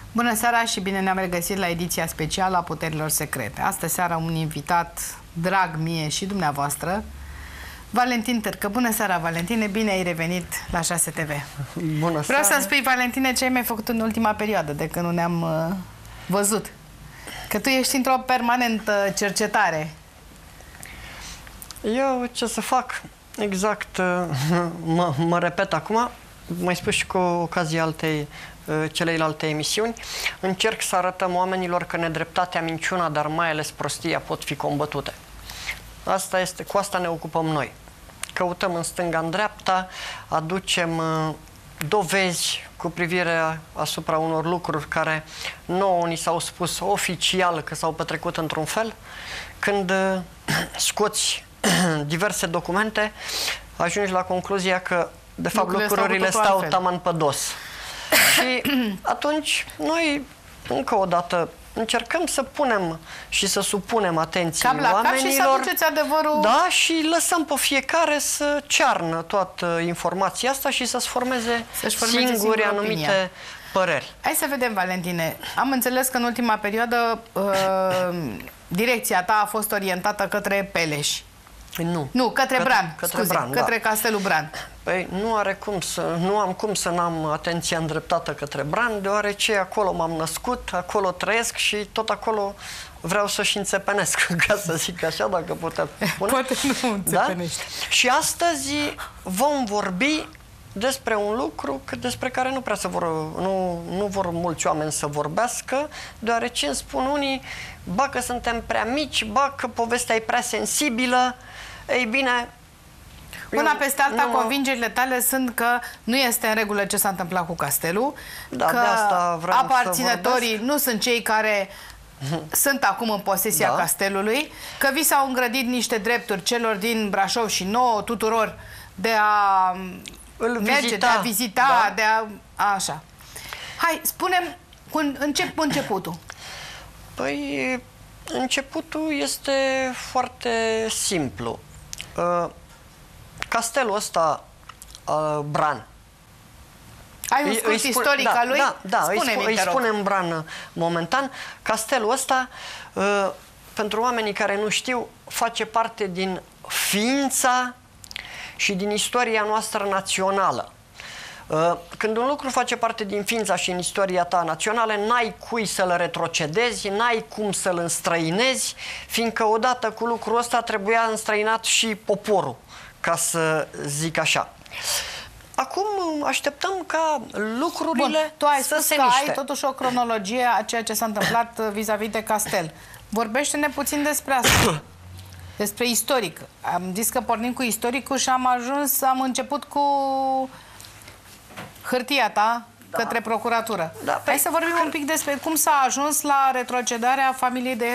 Bună seara și bine ne-am regăsit la ediția specială a Puterilor Secrete. Astă seara un invitat drag mie și dumneavoastră, Valentin Târcă. Bună seara, Valentine, bine ai revenit la 6 TV. Bună seara. Vreau să-mi spui, Valentine, ce ai mai făcut în ultima perioadă, de când nu ne-am văzut. Că tu ești într-o permanentă cercetare. Eu ce să fac? Exact, mă repet acum, mai spus și cu ocazia celeilalte emisiuni, încerc să arătăm oamenilor că nedreptatea, minciuna, dar mai ales prostia pot fi combătute. Asta este, cu asta ne ocupăm noi. Căutăm în stânga, în dreapta, aducem dovezi cu privire asupra unor lucruri care nouă ni s-au spus oficial că s-au petrecut într-un fel. Când scoți diverse documente, ajungi la concluzia că, de fapt, lucrurile stau taman pe dos. Și atunci noi, încă o dată, încercăm să punem și să supunem atenției oamenilor. Și să aduceți adevărul. Da, și lăsăm pe fiecare să cearnă toată informația asta și să-și formeze singuri anumite păreri. Hai să vedem, Valentine. Am înțeles că în ultima perioadă direcția ta a fost orientată către Peleș. Nu, către Bran, către Castelul Bran. Păi nu am cum să n-am atenția îndreptată către Bran, deoarece acolo m-am născut, acolo trăiesc și tot acolo vreau să-și înțepenesc, ca să zic așa, dacă putem spune. Poate nu înțepenești. Da? Și astăzi vom vorbi despre un lucru despre care nu prea nu vor mulți oameni să vorbească, deoarece îmi spun unii, ba că suntem prea mici, ba că povestea e prea sensibilă. Ei bine, una peste alta, convingerile tale sunt că nu este în regulă ce s-a întâmplat cu castelul, da, că de asta vreau aparținătorii nu sunt cei care sunt acum în posesia castelului, că vi s-au îngrădit niște drepturi celor din Brașov și nouă tuturor de a merge, de a vizita, de a... Așa. Hai, spune-mi, încep cu începutul. Păi, începutul este foarte simplu. Castelul ăsta, Bran. Ai un scurt istoric al lui? Da, îi spunem Bran momentan. Castelul ăsta, pentru oamenii care nu știu, face parte din ființa și din istoria noastră națională. Când un lucru face parte din ființa și în istoria ta națională, n-ai cui să-l retrocedezi, n-ai cum să-l înstrăinezi, fiindcă odată cu lucrul ăsta trebuia înstrăinat și poporul, ca să zic așa. Acum așteptăm ca lucrurile tu ai să spus se că miște. ai totuși o cronologie a ceea ce s-a întâmplat vis-a-vis de castel. Vorbește-ne puțin despre asta. Despre istoric. Am zis că pornim cu istoricul și am început cu hârtia ta către procuratură. Hai să vorbim un pic despre cum s-a ajuns la retrocedarea familiei de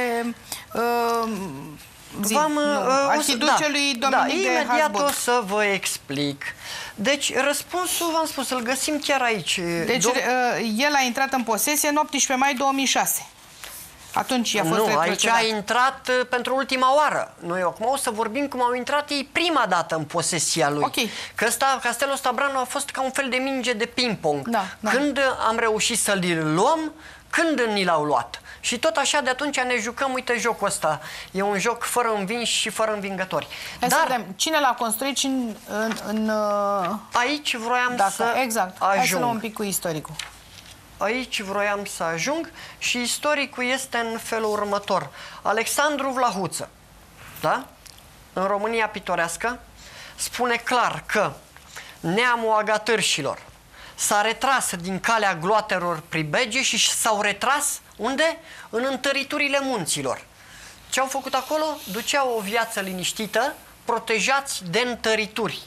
arhiducelui Dominic de imediat Habsburg. o să vă explic. Deci, răspunsul, v-am spus, îl găsim chiar aici. Deci, el a intrat în posesie în 18 mai 2006. Atunci a fost retrocedat. Aici a intrat pentru ultima oară. Noi acum o să vorbim cum au intrat ei prima dată în posesia lui. Că castelul ăsta Bran a fost ca un fel de minge de ping-pong. Când am reușit să-l luăm, când ni l-au luat. Și tot așa de atunci ne jucăm, uite, jocul ăsta. E un joc fără învinși și fără învingători. Dar cine l-a construit și aici vroiam să ajung. Hai să luăm un pic cu istoricul. Aici vroiam să ajung și istoricul este în felul următor. Alexandru Vlahuță, da? În România pitorească, spune clar că neamul agatârșilor s-a retras din calea gloatelor pribege și s-au retras unde? În întăriturile munților. Ce au făcut acolo? Duceau o viață liniștită, protejați de întărituri.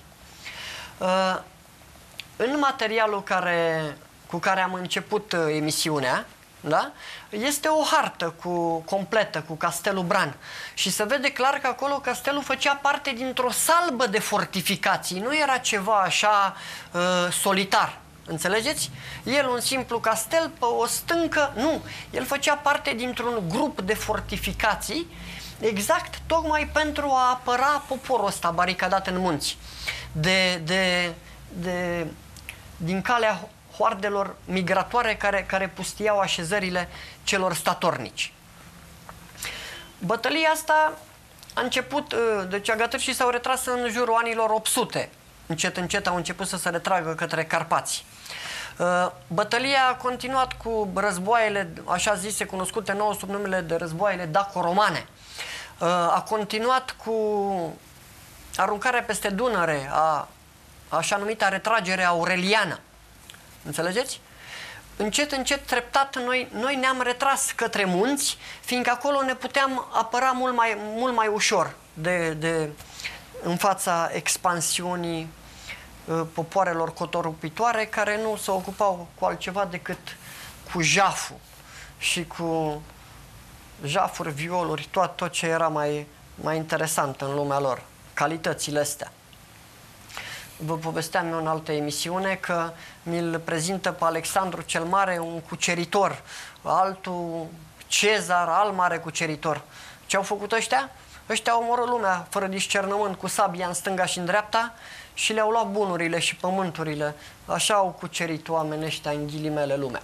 În materialul cu care am început emisiunea, da? Este o hartă completă cu Castelul Bran și se vede clar că acolo castelul făcea parte dintr-o salbă de fortificații, nu era ceva așa solitar. Înțelegeți? El un simplu castel pe o stâncă, nu. El făcea parte dintr-un grup de fortificații, exact tocmai pentru a apăra poporul ăsta baricadat în munți din calea hoardelor migratoare care pustiau așezările celor statornici. Bătălia asta a început, deci agătârșii s-au retras în jurul anilor 800. Încet, încet au început să se retragă către Carpați. Bătălia a continuat cu războaiele, așa zise, cunoscute nouă sub numele de războaiele daco-romane. A continuat cu aruncarea peste Dunăre a așa numita retragere aureliană. Înțelegeți? Încet, încet, treptat, noi ne-am retras către munți, fiindcă acolo ne puteam apăra mult mai ușor în fața expansiunii popoarelor cotorupitoare, care nu se ocupau cu altceva decât cu jaful și cu jafuri, violuri, tot ce era mai interesant în lumea lor, calitățile astea. Vă povesteam eu în altă emisiune că mi-l prezintă pe Alexandru cel Mare un cuceritor, altul Cezar, alt mare cuceritor. Ce au făcut ăștia? Ăștia au omorât lumea fără discernământ cu sabia în stânga și în dreapta și le-au luat bunurile și pământurile. Așa au cucerit oamenii ăștia, în ghilimele, lumea.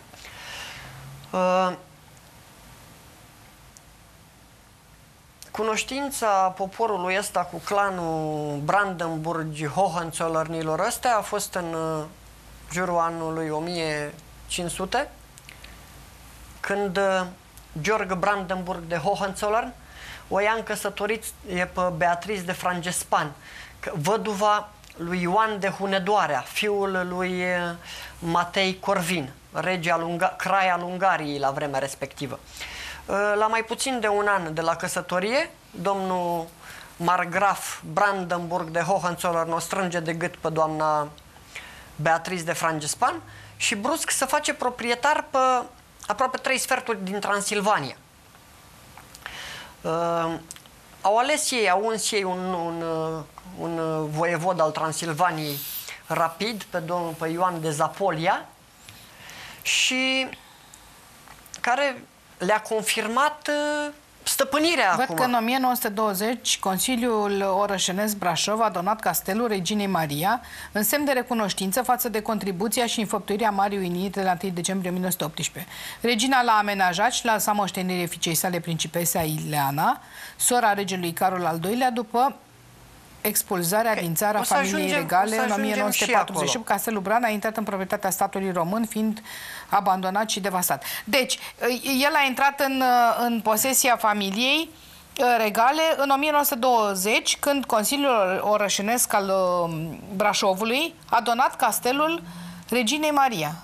Cunoștința poporului ăsta cu clanul Brandenburg-Hohenzollernilor ăstea a fost în jurul anului 1500, când Georg Brandenburg de Hohenzollern o ia în căsătorit pe Beatrice de Frangespan, văduva lui Ioan de Hunedoarea, fiul lui Matei Corvin, rege Crai al Ungariei la vremea respectivă. La mai puțin de un an de la căsătorie, domnul Margraf Brandenburg de Hohenzollern o strânge de gât pe doamna Beatrice de Frangespan și brusc se face proprietar pe aproape 3 sferturi din Transilvania. Au ales ei, au uns ei un voievod al Transilvaniei rapid, pe Ioan de Zapolia, și care le-a confirmat stăpânirea. Văd că în 1920 Consiliul Orășenesc Brașov a donat castelul Reginei Maria în semn de recunoștință față de contribuția și înfăptuirea Marii Unii de la 1 decembrie 1918. Regina l-a amenajat și l-a lăsat moștenire fiicei sale principesa Ileana, sora regelui Carol al II-lea, după expulzarea din țara familiei regale în 1948. Castelul Bran a intrat în proprietatea statului român, fiind abandonat și devastat. Deci, el a intrat în posesia familiei regale în 1920, când Consiliul Orășenesc al Brașovului a donat castelul Reginei Maria.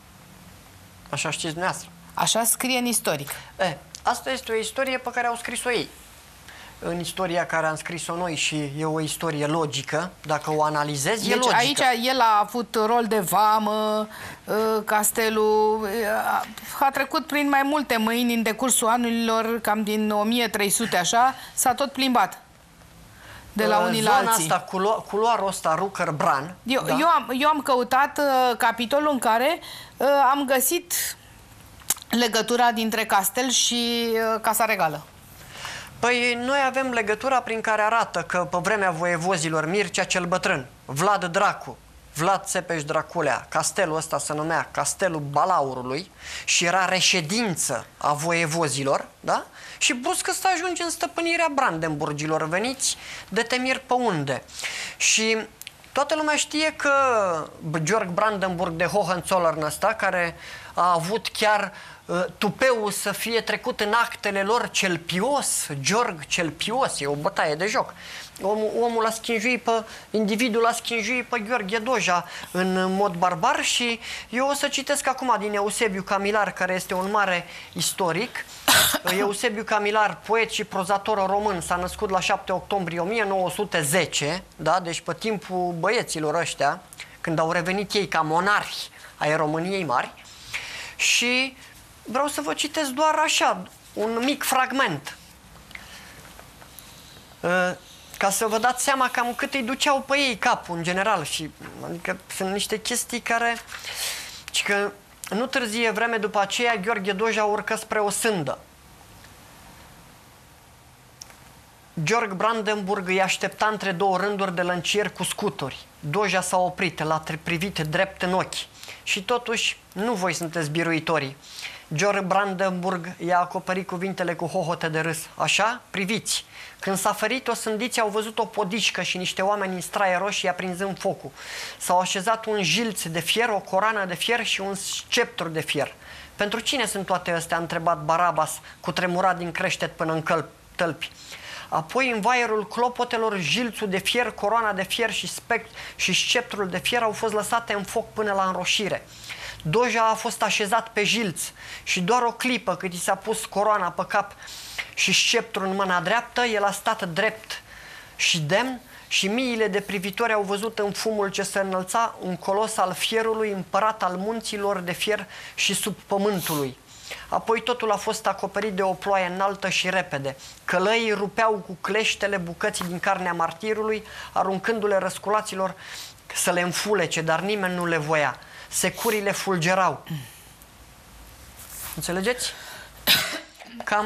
Așa știți dumneavoastră. Așa scrie în istoric. Asta este o istorie pe care au scris-o ei. În istoria care am scris-o noi, și e o istorie logică, dacă o analizezi, e logică. Aici el a avut rol de vamă, castelul a trecut prin mai multe mâini în decursul anurilor, cam din 1300, așa, s-a tot plimbat de la unii la alții. Zona asta, culoarul ăsta, Rucker-Bran. Eu am căutat capitolul în care am găsit legătura dintre castel și Casa Regală. Păi noi avem legătura prin care arată că pe vremea voievozilor Mircea cel Bătrân, Vlad Dracu, Vlad Țepeș Draculea, castelul ăsta se numea Castelul Balaurului și era reședință a voievozilor, da? Și brusc ăsta ajunge în stăpânirea Brandenburgilor, veniți de temir pe unde. Și toată lumea știe că Georg Brandenburg de Hohenzollern ăsta, care a avut chiar tupeul să fie trecut în actele lor cel pios, Georg cel pios, e o bătaie de joc. Omul a schinjuit pe, individul a schinjuit pe Gheorghe Doja în mod barbar și eu o să citesc acum din Eusebiu Camilar, care este un mare istoric. Eusebiu Camilar, poet și prozator român, s-a născut la 7 octombrie 1910, da? Deci pe timpul băieților ăștia, când au revenit ei ca monarhi ai României mari. Și vreau să vă citesc doar așa, un mic fragment, ca să vă dați seama cam cât îi duceau pe ei capul în general. Și, adică sunt niște chestii care... Și că nu târzie vreme după aceea, Gheorghe Doja urcă spre o sândă. Georg Brandenburg îi aștepta între două rânduri de lăncieri cu scuturi. Doja s-a oprit, l-a privit drept în ochi. Și totuși, nu voi sunteți biruitorii. George Brandenburg i-a acoperit cuvintele cu hohote de râs. Așa? Priviți! Când s-a ferit, osândiții au văzut o podișcă și niște oameni în straie roșie aprinzând focul. S-au așezat un jilț de fier, o coroană de fier și un sceptru de fier. Pentru cine sunt toate astea? A întrebat Barabas, cu tremurat din creștet până în tălpi. Apoi, în vaierul clopotelor, jilțul de fier, coroana de fier și sceptrul de fier au fost lăsate în foc până la înroșire. Doja a fost așezat pe jilț și doar o clipă cât i s-a pus coroana pe cap și sceptrul în mâna dreaptă, el a stat drept și demn și miile de privitori au văzut în fumul ce se înălța un colos al fierului, împărat al munților de fier și sub pământului. Apoi totul a fost acoperit de o ploaie înaltă și repede. Călăii rupeau cu cleștele bucății din carnea martirului, aruncându-le răsculaților să le înfulece, dar nimeni nu le voia. Securile fulgerau. Înțelegeți? Cam...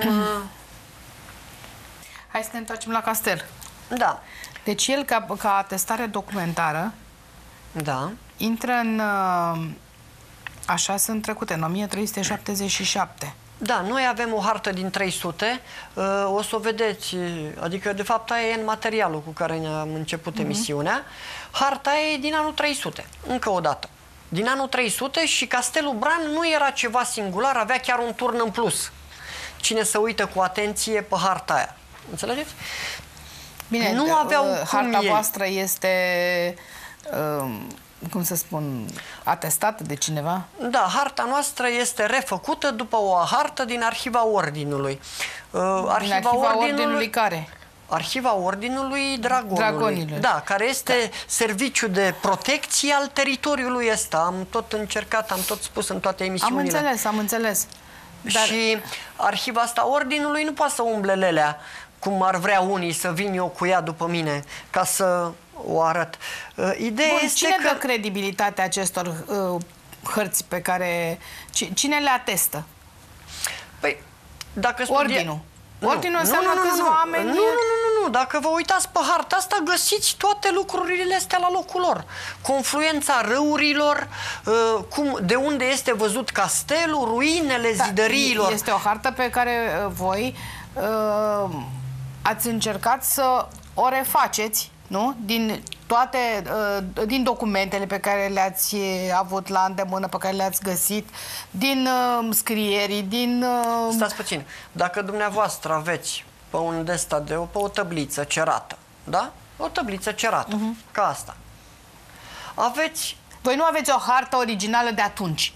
Hai să ne întoarcem la castel. Da. Deci el, ca atestare documentară, da, intră în... Așa sunt trecute, în 1377. Da, noi avem o hartă din 300, o să o vedeți, adică de fapt aia e în materialul cu care ne-am început emisiunea. Harta e din anul 300, încă o dată. Din anul 300 și Castelul Bran nu era ceva singular, avea chiar un turn în plus. Cine se uită cu atenție pe harta aia. Înțelegeți? Bine, nu aveau harta voastră este... cum să spun, atestată de cineva? Da, harta noastră este refăcută după o hartă din Arhiva Ordinului. Arhiva Ordinului care? Arhiva Ordinului Dragonului. Da, care este serviciu de protecție al teritoriului ăsta. Am tot încercat, am tot spus în toate emisiunile. Am înțeles. Dar... Și arhiva asta Ordinului nu poate să umble lelea, cum ar vrea unii să vin eu cu ea după mine, ca să o arăt. Ideea este cine că... dă credibilitatea acestor hărți pe care... Cine le atestă? Păi, dacă Ordinul. Ordinul înseamnă câțiva oameni... Nu, dacă vă uitați pe harta asta, găsiți toate lucrurile astea la locul lor. Confluența râurilor, de unde este văzut castelul, ruinele zidăriilor. Este o hartă pe care voi ați încercat să o refaceți, nu? Din documentele pe care le-ați avut la îndemână, pe care le-ați găsit, din scrierii, din... Stați puțin. Dacă dumneavoastră aveți pe un pe o tabliță cerată, da? O tabliță cerată, ca asta. Aveți... Voi nu aveți o hartă originală de atunci?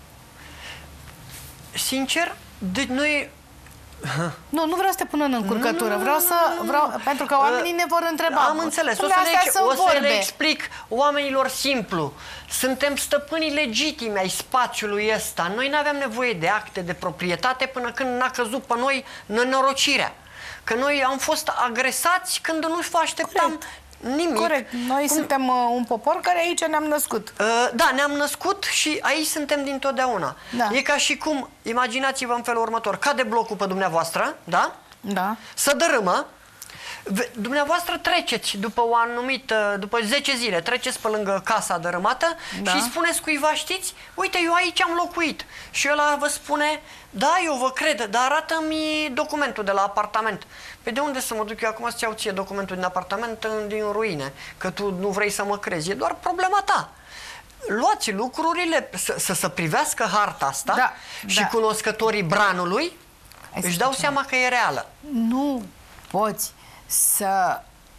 Sincer, noi... Nu vreau să te pun în încurcătură, pentru că oamenii ne vor întreba. Am înțeles, o să le explic oamenilor simplu. Suntem stăpânii legitimi ai spațiului ăsta. Noi nu aveam nevoie de acte de proprietate până când n-a căzut pe noi nenorocirea. Că noi am fost agresați când nu vă așteptam nimic. Corect. Noi suntem un popor care aici ne-am născut. Da, ne-am născut și aici suntem dintotdeauna. Da. E ca și cum, imaginați-vă în felul următor, cade blocul pe dumneavoastră, da? Da. Să dărâmă. Dumneavoastră treceți după 10 zile, treceți pe lângă casa dărâmată și spuneți cuiva, știți, uite, eu aici am locuit. Și ăla vă spune, da, eu vă cred, dar arată-mi documentul de la apartament. Pe de unde să mă duc eu acum să-ți iau ție documentul din apartament din ruine? Că tu nu vrei să mă crezi, e doar problema ta. Luați lucrurile, să privească harta asta și cunoscătorii Branului își dau seama că e reală. Nu poți să,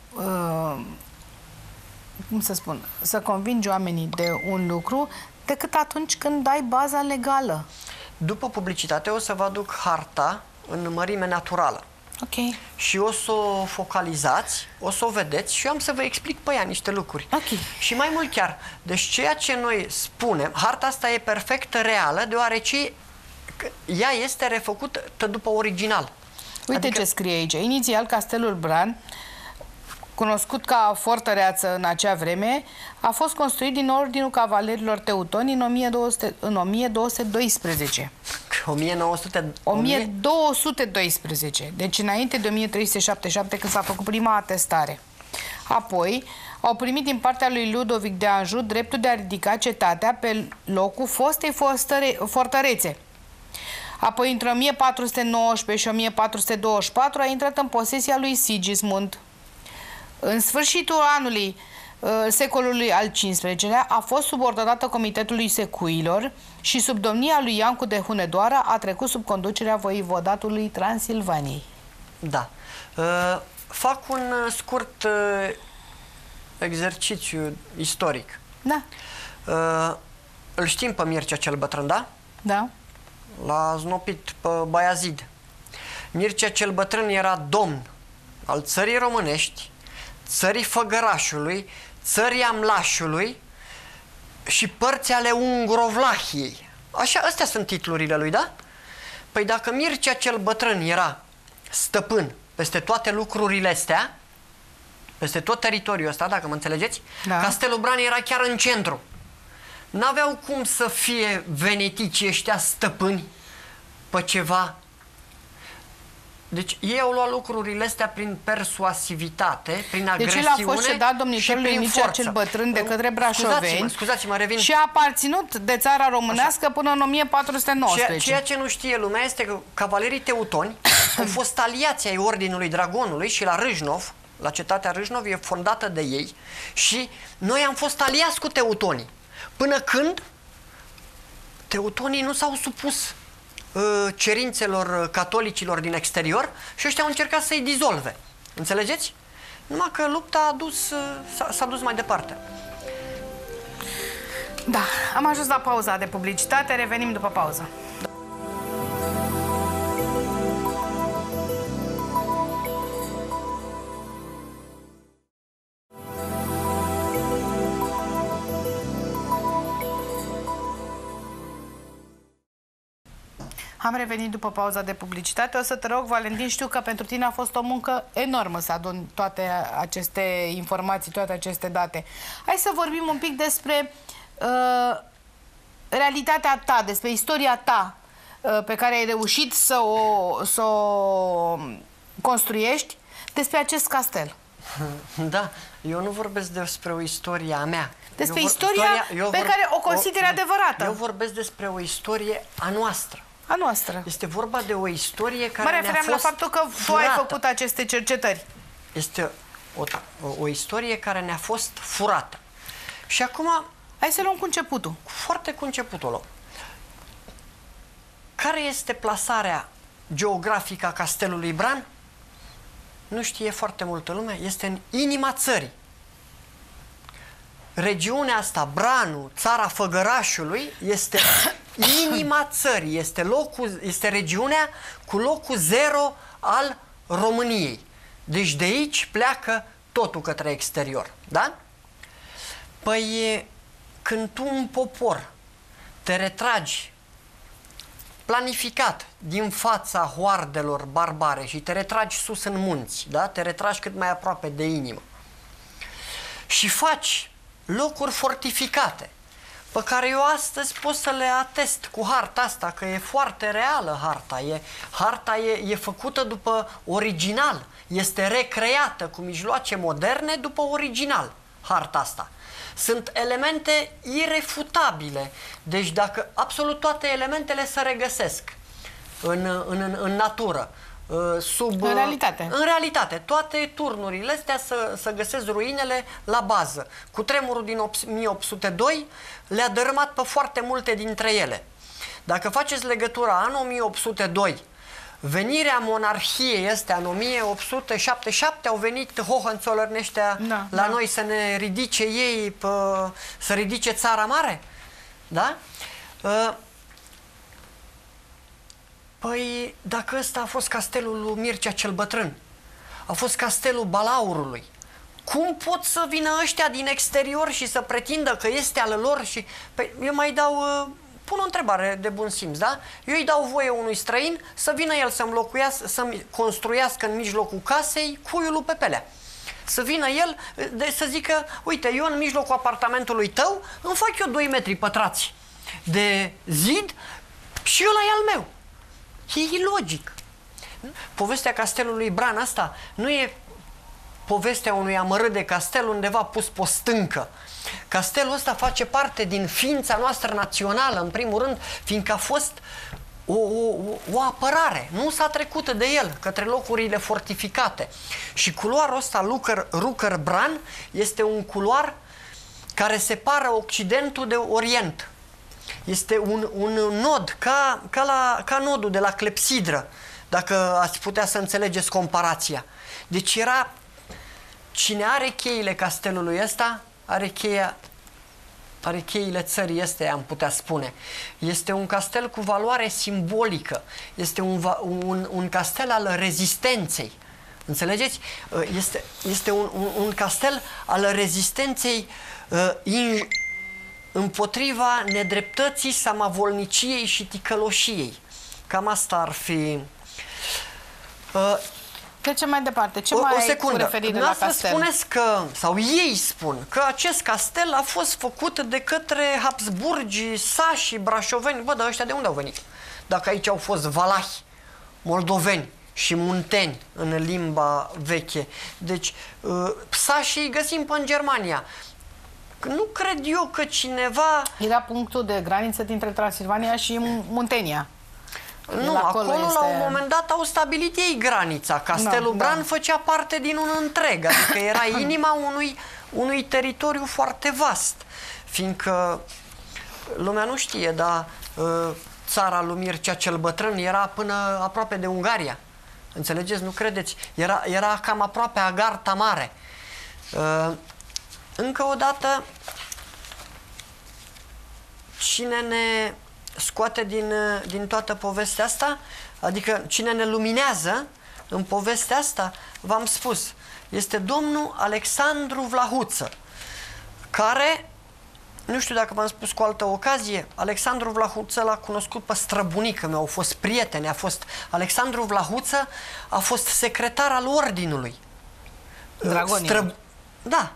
cum să spun, să convingi oamenii de un lucru decât atunci când ai baza legală. După publicitate o să vă aduc harta în mărime naturală. Ok. Și o să o focalizați, o să o vedeți și eu am să vă explic pe ea niște lucruri. Ok. Și mai mult chiar, deci ceea ce noi spunem, harta asta e perfect reală, deoarece ea este refăcută după original. Uite ce scrie aici. Inițial, Castelul Bran, cunoscut ca fortăreață în acea vreme, a fost construit din Ordinul Cavalerilor Teutoni în 1212. 1212. Deci înainte de 1377, când s-a făcut prima atestare. Apoi, au primit din partea lui Ludovic de Anjou dreptul de a ridica cetatea pe locul fostei fortărețe. Apoi, între 1419 și 1424, a intrat în posesia lui Sigismund. În sfârșitul anului secolului al XV-lea a fost subordonată Comitetului Secuilor și sub domnia lui Iancu de Hunedoara a trecut sub conducerea voivodatului Transilvaniei. Da. Fac un scurt exercițiu istoric. Da. Îl știm pe Mircea cel Bătrân, da? Da. L-a znopit pe Baiazid. Mircea cel Bătrân era domn al țării românești, țării Făgărașului, țării Amlașului și părți ale Ungrovlahiei. Așa, astea sunt titlurile lui, da? Păi dacă Mircea cel Bătrân era stăpân peste toate lucrurile astea, peste tot teritoriul ăsta, dacă mă înțelegeți, da. Castelul Bran era chiar în centru. N-aveau cum să fie veneticii ăștia stăpâni pe ceva. Deci ei au luat lucrurile astea prin persuasivitate, prin agresiune. Deci el a fost cedat domnitorului Mircea cel Bătrân de către brașoveni. Scuzați-mă, revin. Și a aparținut de țara românească până în 1419. Ceea ce nu știe lumea este că cavalerii teutoni au fost aliații ai Ordinului Dragonului și la Râșnov, la cetatea Râșnov, e fondată de ei și noi am fost aliați cu teutonii. Până când teutonii nu s-au supus cerințelor catolicilor din exterior și ăștia au încercat să-i dizolve. Înțelegeți? Numai că lupta s-a dus mai departe. Da, am ajuns la pauza de publicitate, revenim după pauză. Am revenit după pauza de publicitate. O să te rog, Valentin, știu că pentru tine a fost o muncă enormă să aduni toate aceste informații, toate aceste date. Hai să vorbim un pic despre realitatea ta, despre istoria ta pe care ai reușit să o construiești, despre acest castel. Da, eu nu vorbesc despre o istorie a mea. Despre istoria pe care o consideri adevărată. Eu vorbesc despre o istorie a noastră. A noastră. Este vorba de o istorie care ne-a fost mă refeream la faptul că tu ai făcut aceste cercetări. Este o istorie care ne-a fost furată. Și acum... Hai să luăm cu începutul. Foarte cu începutul luăm. Care este plasarea geografică a castelului Bran? Nu știe foarte multă lume. Este în inima țării. Regiunea asta, Branul, țara Făgărașului, este inima țării, este regiunea cu locul 0 al României. Deci de aici pleacă totul către exterior, da? Păi când tu, un popor, te retragi planificat din fața hoardelor barbare și te retragi sus în munți, da? Te retragi cât mai aproape de inimă și faci locuri fortificate, pe care eu astăzi pot să le atest cu harta asta, că e foarte reală harta. Harta e făcută după original, este recreată cu mijloace moderne după original, harta asta. Sunt elemente irefutabile, deci dacă absolut toate elementele se regăsesc în natură, în realitate. În realitate, toate turnurile astea să găsesc ruinele la bază. Cutremurul din 1802 le-a dărâmat pe foarte multe dintre ele. Dacă faceți legătura anul 1802, venirea monarhiei astea în 1877, au venit Hohenzollern ăștia la noi să ne ridice ei, să ridice țara mare. Da? Păi, dacă ăsta a fost castelul lui Mircea cel Bătrân, a fost castelul Balaurului, cum pot să vină ăștia din exterior și să pretindă că este al lor? Și păi, eu mai dau, pun o întrebare de bun simț, da? Eu îi dau voie unui străin să vină el să-mi construiască în mijlocul casei cuiul lui Pepelea. Să vină el, să zică, uite, eu în mijlocul apartamentului tău îmi fac eu 2 metri pătrați de zid și ăla e al meu. E ilogic. Povestea castelului Bran asta nu e povestea unui amărât de castel undeva pus pe o stâncă. Castelul ăsta face parte din ființa noastră națională, în primul rând, fiindcă a fost o apărare. Nu s-a trecut de el către locurile fortificate. Și culoarul ăsta, Rukăr-Bran, este un culoar care separă Occidentul de Orient. Este un nod, ca nodul de la clepsidră, dacă ați putea să înțelegeți comparația. Deci era... Cine are cheile castelului ăsta, are cheile țării astea, am putea spune. Este un castel cu valoare simbolică. Este un castel al rezistenței. Înțelegeți? Este un castel al rezistenței împotriva nedreptății, samavolniciei și ticăloșiei. Cam asta ar fi... Trecem mai departe. Ce mai ai cu referire la castel? Spuneți că, sau ei spun, că acest castel a fost făcut de către Habsburgi, sași, brașoveni. Bă, dar ăștia de unde au venit? Dacă aici au fost valahi, moldoveni și munteni în limba veche. Deci, sașii îi găsim în Germania. Nu cred eu că cineva... Era punctul de graniță dintre Transilvania și Muntenia. Nu, acolo la un moment dat au stabilit ei granița. Castelul Bran făcea parte din un întreg, adică era inima unui teritoriu foarte vast. Fiindcă lumea nu știe, dar țara lui Mircea cel Bătrân era până aproape de Ungaria. Înțelegeți? Nu credeți? Era cam aproape a Garta Mare. Încă o dată, cine ne scoate din toată povestea asta, adică cine ne luminează în povestea asta, v-am spus, este domnul Alexandru Vlahuță, care, nu știu dacă v-am spus cu altă ocazie, Alexandru Vlahuță l-a cunoscut pe străbunică meu, au fost prieteni, Alexandru Vlahuță a fost secretar al ordinului. Dragonii. Da.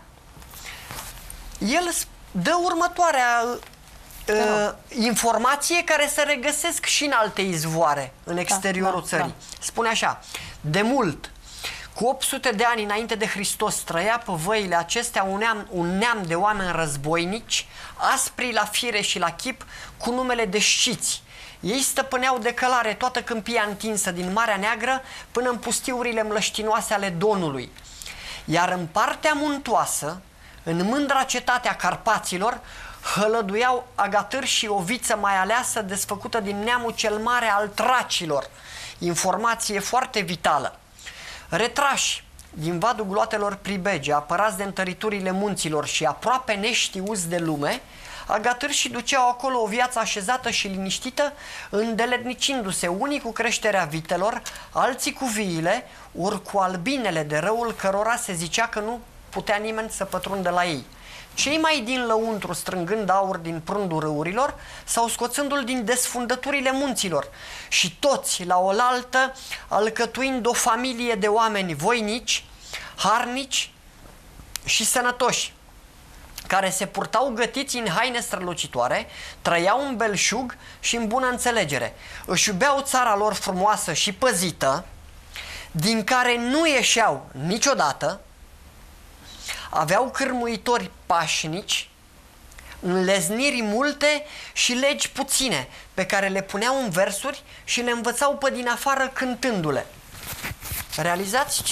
El dă următoarea informație care se regăsesc și în alte izvoare în exteriorul țării. Spune așa: de mult, cu 800 de ani înainte de Hristos, trăia pe văile acestea un neam de oameni războinici, aspri la fire și la chip, cu numele de sciți. Ei stăpâneau de călare toată câmpia întinsă din Marea Neagră până în pustiurile mlăștinoase ale Donului. Iar în partea muntoasă, în mândra cetatea Carpaților, hălăduiau agatâri și o viță mai aleasă desfăcută din neamul cel mare al tracilor. Informație foarte vitală. Retrași din vadul gloatelor pribege, apărați de întăriturile munților și aproape neștiuți de lume, agatâri și duceau acolo o viață așezată și liniștită, îndeletnicindu-se unii cu creșterea vitelor, alții cu viile, ori cu albinele de răul cărora se zicea că nu putea nimeni să pătrundă la ei. Cei mai din lăuntru strângând aur din prundul râurilor sau scoțându-l din desfundăturile munților și toți la oaltă alcătuind o familie de oameni voinici, harnici și sănătoși, care se purtau gătiți în haine strălucitoare, trăiau în belșug și în bună înțelegere. Își iubeau țara lor frumoasă și păzită, din care nu ieșeau niciodată, aveau cârmuitori pașnici, înlezniri multe și legi puține, pe care le puneau în versuri și le învățau pe din afară cântându-le. Realizați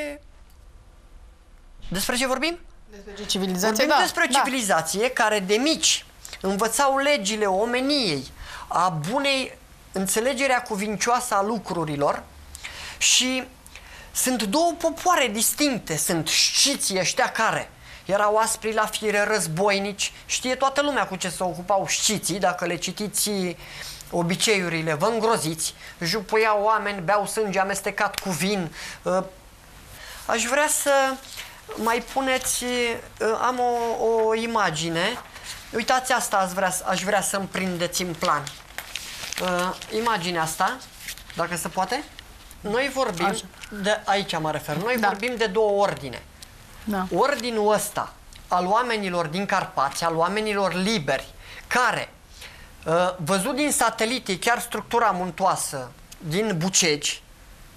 despre ce vorbim? Despre civilizație, vorbim despre civilizație care de mici învățau legile omeniei, a bunei înțelegerea cuvincioasă a lucrurilor. Și sunt două popoare distincte. Sunt sciții ăștia care erau aspri la fire, războinici. Știe toată lumea cu ce se ocupau sciții. Dacă le citiți obiceiurile, vă îngroziți. Jupuiau oameni, beau sânge amestecat cu vin. Aș vrea să mai puneți... Am o imagine. Uitați, asta aș vrea să-mi prindeți în plan. Imaginea asta, dacă se poate. Noi vorbim, aici mă refer, noi vorbim de două ordine. Ordinul ăsta al oamenilor din Carpați, al oamenilor liberi, care, văzut din satelit, e chiar structura muntoasă din Bucegi,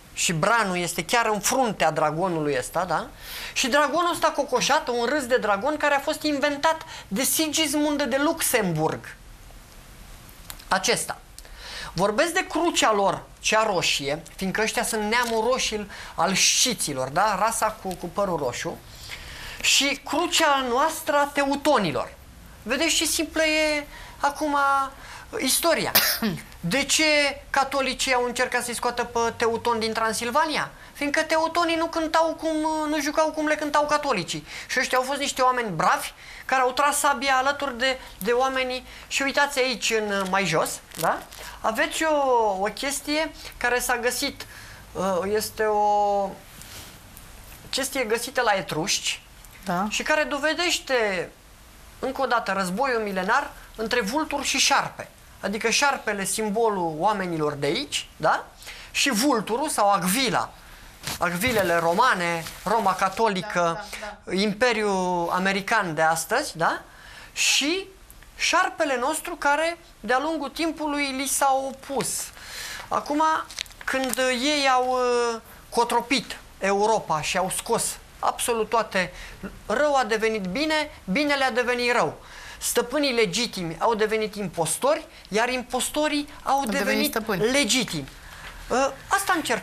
și branul este chiar în fruntea dragonului ăsta, da? Și dragonul ăsta cocoșat, un râs de dragon care a fost inventat de Sigismund de Luxemburg. Acesta. Vorbesc de crucea lor, cea roșie, fiindcă ăștia sunt neamul roșii al știților, da? Rasa cu părul roșu. Și crucea noastră a teutonilor. Vedeți ce simplă e acum istoria. De ce catolicii au încercat să-i scoată pe teutoni din Transilvania? Fiindcă teutonii nu jucau cum le cântau catolicii. Și ăștia au fost niște oameni bravi care au tras sabia alături de oamenii. Și uitați aici, mai jos, da? Aveți o chestie care s-a găsit, este o chestie găsită la etrușci, da, și care dovedește încă o dată războiul milenar între vultur și șarpe. Adică șarpele, simbolul oamenilor de aici, da? Și vulturul sau Agvila, Agvilele romane, Roma catolică, Imperiul American de astăzi, da? Și șarpele nostru care de-a lungul timpului li s-au opus. Acum, când ei au cotropit Europa și au scos absolut toate, rău a devenit bine, binele a devenit rău. Stăpânii legitimi au devenit impostori, iar impostorii au devenit legitimi. Asta încerc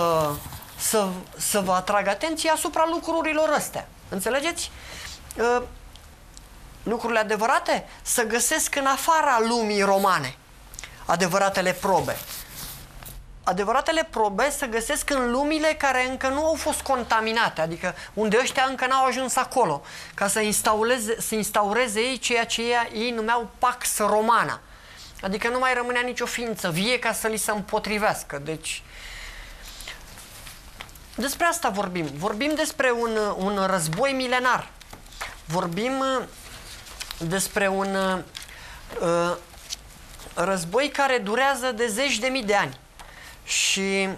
să vă atrag atenția asupra lucrurilor astea. Înțelegeți? Lucrurile adevărate se găsesc în afara lumii romane. Adevăratele probe. Adevăratele probe se găsesc în lumile care încă nu au fost contaminate, adică unde ăștia încă n-au ajuns acolo, ca să instaureze ei ceea ce ei numeau Pax Romana. Adică nu mai rămânea nicio ființă vie ca să li se împotrivească. Deci, despre asta vorbim. Vorbim despre un război milenar. Vorbim despre un război care durează de zeci de mii de ani. Și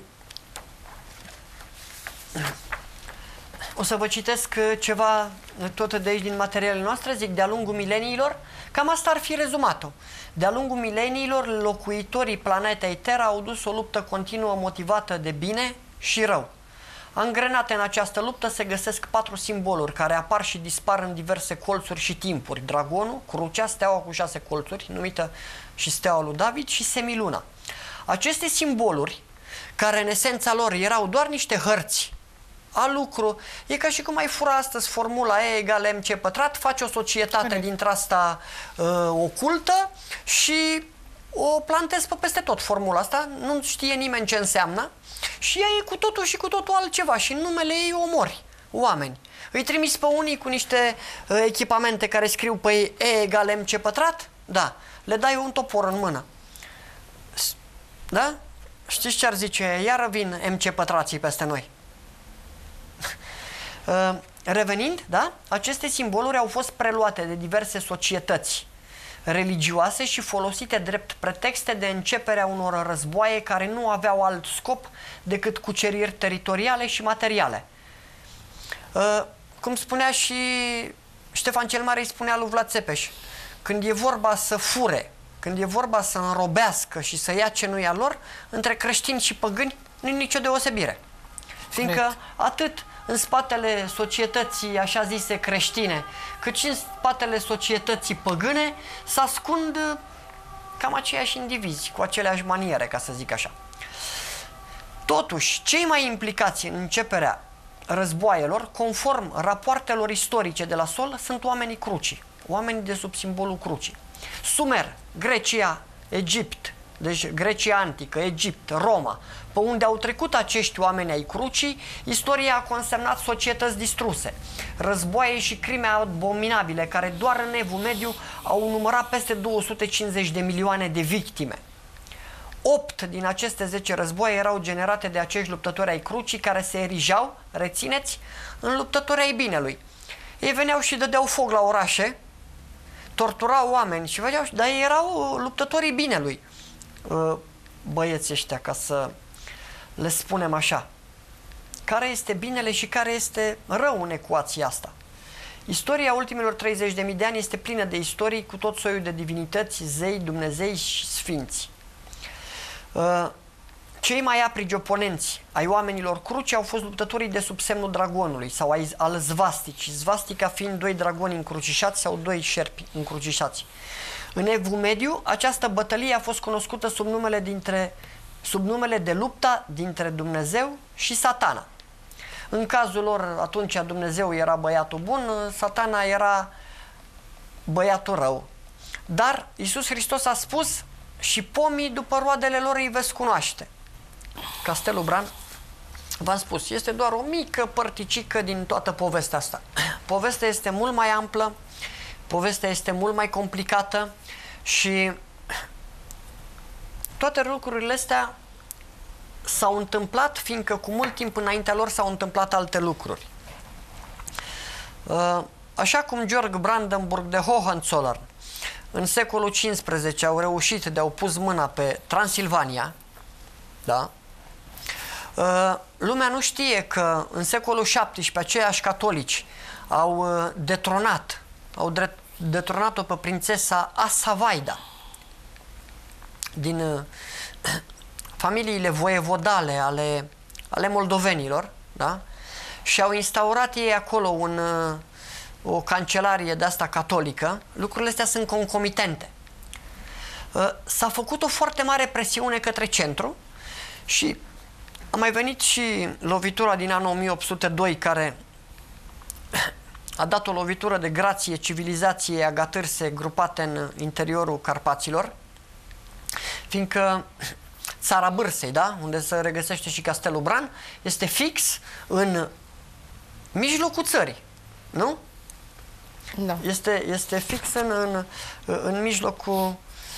o să vă citesc ceva tot de aici din materialele noastre, zic, de-a lungul mileniilor, cam asta ar fi rezumat-o. De-a lungul mileniilor, locuitorii planetei Terra au dus o luptă continuă motivată de bine și rău. Angrenate în această luptă se găsesc 4 simboluri care apar și dispar în diverse colțuri și timpuri. Dragonul, crucea, steaua cu 6 colțuri, numită și steaua lui David, și semiluna. Aceste simboluri, care în esența lor erau doar niște hărți a lucru, e ca și cum ai fura astăzi formula E egal MC pătrat, faci o societate dintre-asta ocultă și o plantezi pe peste tot formula asta, nu știe nimeni ce înseamnă și ea e cu totul și cu totul altceva și în numele ei omori oameni. Îi trimiți pe unii cu niște echipamente care scriu pe ei E egal MC pătrat, da, le dai un topor în mână. Da? Știți ce ar zice? Iară vin MC pătrații peste noi. Revenind, da? Aceste simboluri au fost preluate de diverse societăți religioase și folosite drept pretexte de începerea unor războaie care nu aveau alt scop decât cuceriri teritoriale și materiale. Cum spunea și Ștefan cel Mare, îi spunea lui Vlad Țepeș, când e vorba să fure, când e vorba să înrobească și să ia ce nu e a lor, între creștini și păgâni nu e nicio deosebire. Fiindcă atât în spatele societății așa zise creștine, cât și în spatele societății păgâne se ascund cam aceiași indivizi, cu aceleași maniere, ca să zic așa. Totuși, cei mai implicați în începerea războaielor, conform rapoartelor istorice de la sol, sunt oamenii crucii, oamenii de sub simbolul crucii. Sumer, Grecia, Egipt, deci Grecia antică, Egipt, Roma, pe unde au trecut acești oameni ai crucii, istoria a consemnat societăți distruse, războaie și crime abominabile, care doar în Evul Mediu au numărat peste 250 de milioane de victime. 8 din aceste 10 războaie erau generate de acești luptători ai crucii care se erigeau, rețineți, în luptători ai binelui. Ei veneau și dădeau foc la orașe, torturau oameni și vedeau, dar ei erau luptătorii binelui. Băieții ăștia, ca să le spunem așa, care este binele și care este rău în ecuația asta. Istoria ultimilor 30.000 de ani este plină de istorii cu tot soiul de divinități, zei, Dumnezei și sfinți. cei mai aprigi oponenți ai oamenilor cruci au fost luptătorii de sub semnul dragonului sau al zvasticii, zvastica fiind doi dragoni încrucișați sau doi șerpi încrucișați. În Evul Mediu, această bătălie a fost cunoscută sub numele de lupta dintre Dumnezeu și Satana. În cazul lor, atunci Dumnezeu era băiatul bun, Satana era băiatul rău. Dar Iisus Hristos a spus: și pomii după roadele lor îi veți cunoaște. Castelul Bran, v-am spus, este doar o mică părticică din toată povestea asta. Povestea este mult mai amplă, povestea este mult mai complicată și toate lucrurile astea s-au întâmplat fiindcă cu mult timp înaintea lor s-au întâmplat alte lucruri. Așa cum Georg Brandenburg de Hohenzollern în secolul XV au reușit de-au pus mâna pe Transilvania, da? Lumea nu știe că în secolul XVII aceiași catolici au detronat-o pe prințesa Asavaida din familiile voievodale ale moldovenilor, da? Și au instaurat ei acolo o cancelarie de asta catolică. Lucrurile astea sunt concomitente. S-a făcut o foarte mare presiune către centru și a mai venit și lovitura din anul 1802 care a dat o lovitură de grație civilizației agatârse grupate în interiorul Carpaților, fiindcă țara Bârsei, da? Unde se regăsește și Castelul Bran, este fix în mijlocul țării, nu? Da. Este fix în mijlocul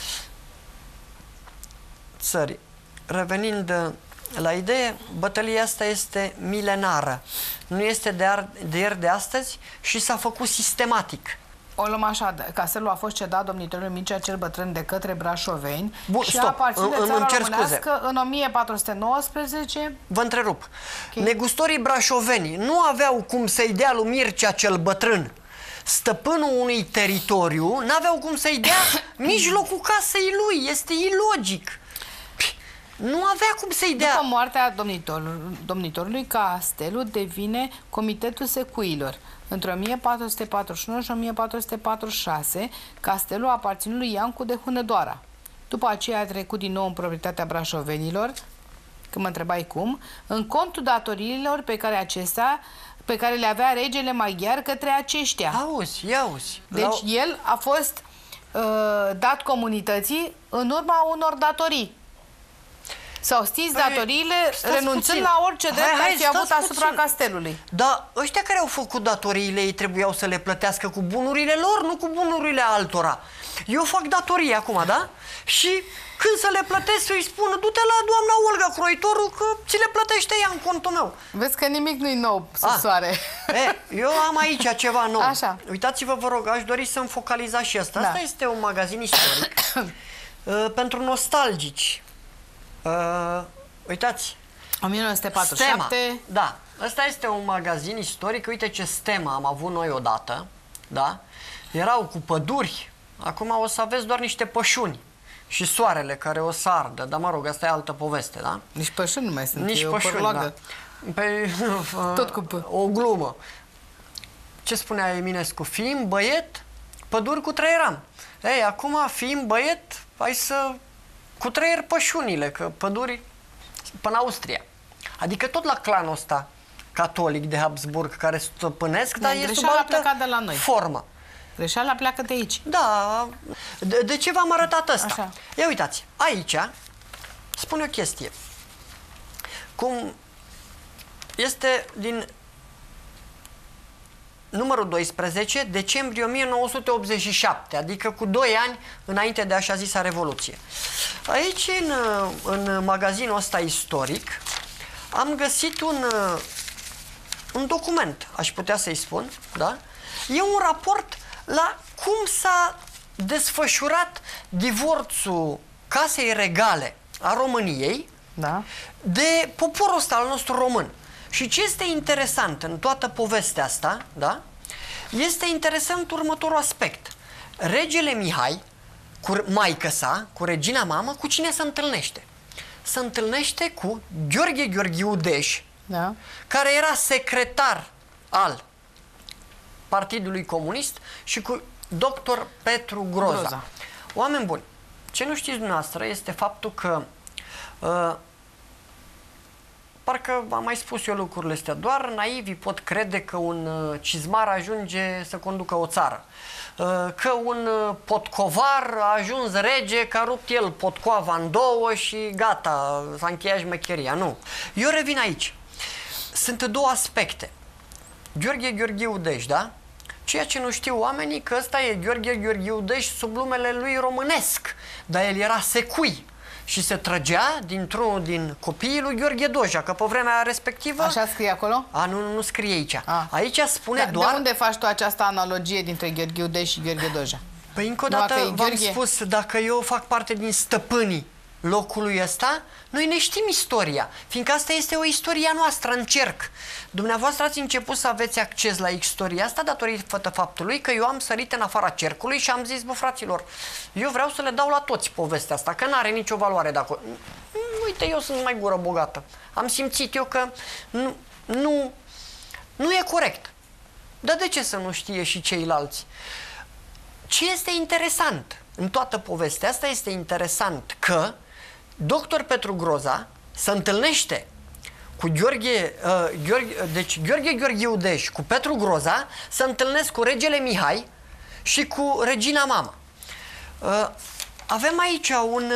țării. Revenind la idee, bătălia asta este milenară. Nu este de ieri de astăzi și s-a făcut sistematic. O luăm așa, castelul a fost cedat domnitorului Mircea cel Bătrân de către brașoveni. Bun, și stop, a aparținut de țara românească în 1419. Vă întrerup. Okay. Negustorii brașoveni nu aveau cum să-i dea lui Mircea cel Bătrân, stăpânul unui teritoriu, n-aveau cum să-i dea mijlocul casei lui. Este ilogic. Nu avea cum să-i dea. După moartea domnitorului, castelul devine Comitetul Secuilor. Între 1441 și 1446, castelul a aparținut lui Iancu de Hunedoara. După aceea a trecut din nou în proprietatea brașovenilor, când mă întrebai cum, în contul datoriilor pe care le avea regele maghiar către aceștia. Auzi, auzi. Deci el a fost dat comunității în urma unor datorii. S-au stins datoriile, renunțând puțin la orice drept ar fi avut asupra castelului. Dar ăștia care au făcut datoriile, ei trebuiau să le plătească cu bunurile lor, nu cu bunurile altora. Eu fac datorii acum, da? Și când să le plătesc, îi spun: du-te la doamna Olga Croitorul că ți le plătește ea în contul meu. Vezi că nimic nu-i nou sub soare. Eu am aici ceva nou. Așa. Uitați-vă, vă rog, aș dori să-mi focalizați și asta. Asta este un magazin istoric pentru nostalgici. Uitați, 1947. Stema. Da, ăsta este un magazin istoric. Uite ce Stema am avut noi odată, da? Erau cu păduri. Acum o să aveți doar niște pășuni și soarele care o să ardă. Dar mă rog, asta e altă poveste, da? Nici pășuni nu mai sunt. Nici pășuni, da. Tot cu o glumă. Ce spunea Eminescu? Fiind băiet, păduri cu treieram. Ei, acum, fiind băiet, hai să cu treier pășunile, că păduri până Austria. Adică tot la clanul ăsta catolic de Habsburg care stăpânesc, dar e sub altă formă. Greșeala pleacă de aici. Da. De ce v-am arătat ăsta? Așa. Ia uitați, aici spune o chestie. Cum este din numărul 12, decembrie 1987, adică cu 2 ani înainte de așa zisa Revoluție. Aici, în magazinul ăsta istoric, am găsit un document, aș putea să-i spun, da? E un raport la cum s-a desfășurat divorțul Casei Regale a României, da, de poporul ăsta al nostru român. Și ce este interesant în toată povestea asta, da? Este interesant următorul aspect. Regele Mihai, cu maică sa, cu regina mamă, cu cine se întâlnește? se întâlnește cu Gheorghe Gheorghiu Dej, Da. care era secretar al Partidului Comunist, și cu dr. Petru Groza. Oameni buni, ce nu știți dumneavoastră este faptul că parcă am mai spus eu lucrurile astea, doar naivii pot crede că un cizmar ajunge să conducă o țară, că un potcovar a ajuns rege, că a rupt el potcoava în două și gata, s-a încheiat șmecheria. Nu. Eu revin aici. Sunt două aspecte. Gheorghe Gheorghiu Dej, da? Ceea ce nu știu oamenii, că ăsta e Gheorghe Gheorghiu Dej sub numele lui românesc, dar el era secui și se trăgea dintr-unul din copiii lui Gheorghe Doja, că pe vremea respectivă... Așa scrie acolo? Nu scrie aici. Aici spune doar... De unde faci tu această analogie dintre Gheorghiu Dej și Gheorghe Doja? Păi încă o dată v-am spus, dacă eu fac parte din stăpânii locului ăsta, noi ne știm istoria, fiindcă asta este o istorie noastră în cerc. Dumneavoastră ați început să aveți acces la istoria asta datorită faptului că eu am sărit în afara cercului și am zis, bă, fraților, eu vreau să le dau la toți povestea asta, că n-are nicio valoare dacă... Uite, eu sunt mai gură bogată. Am simțit eu că nu e corect. Dar de ce să nu știe și ceilalți? Ce este interesant în toată povestea asta este interesant că dr. Petru Groza se întâlnește cu Gheorghe Gheorghiu Dej cu Petru Groza, se întâlnesc cu regele Mihai și cu regina Mama. Avem aici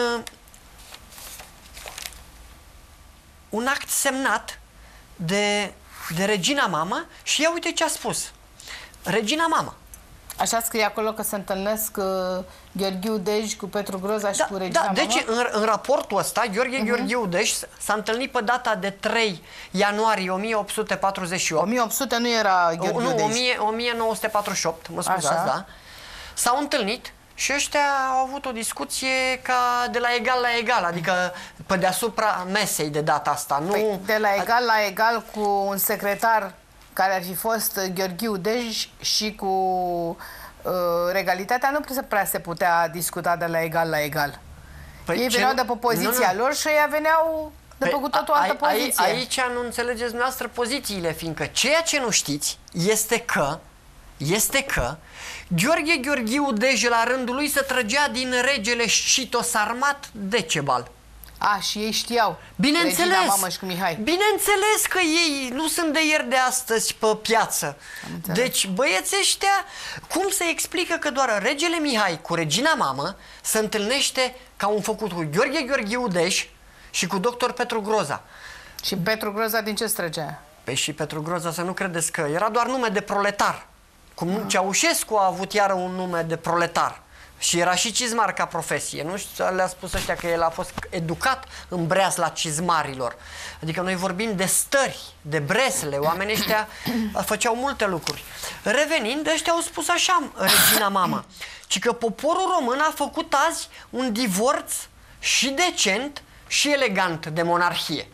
un act semnat de regina Mama și ia uite ce a spus. Regina Mama. Așa scrie acolo că se întâlnesc Gheorghiu Dej cu Petru Groza și cu regina Mama? Deci în raportul ăsta, Gheorghe Gheorghiu Dej s-a întâlnit pe data de 3 ianuarie 1848. 1800 nu era Gheorghiu Dej. 1948, mă scuzați, da? S-au întâlnit și ăștia au avut o discuție ca de la egal la egal, adică pe deasupra mesei de data asta. Păi, de la egal la egal cu un secretar care ar fi fost Gheorghiu Dej și cu regalitatea nu prea se putea discuta de la egal la egal. Păi ei veneau de pe poziția lor și ei veneau de pe cu totul altă poziție. Aici nu înțelegeți dumneavoastră pozițiile, fiindcă ceea ce nu știți este că Gheorghe Gheorghiu Dej la rândul lui se trăgea din regele Scitosarmat Decebal. Și ei știau. Bineînțeles. Mamă și cu Mihai. Bineînțeles că ei nu sunt de ieri de astăzi pe piață. Deci băieții ăștia, cum se explică că doar regele Mihai cu regina Mamă se întâlnește ca un făcut cu Gheorghe Gheorghiu Dej și cu dr. Petru Groza? Și Petru Groza din ce străgea? Păi și Petru Groza, să nu credeți că era doar nume de proletar. Cum Ceaușescu a avut iară un nume de proletar. Și era și cizmar ca profesie. Nu știu, le-a spus ăștia că el a fost educat în breasla cizmarilor. Adică noi vorbim de stări, de bresle. Oamenii ăștia făceau multe lucruri. Revenind, ăștia au spus așa, regina Mama, ci că poporul român a făcut azi un divorț și decent și elegant de monarhie.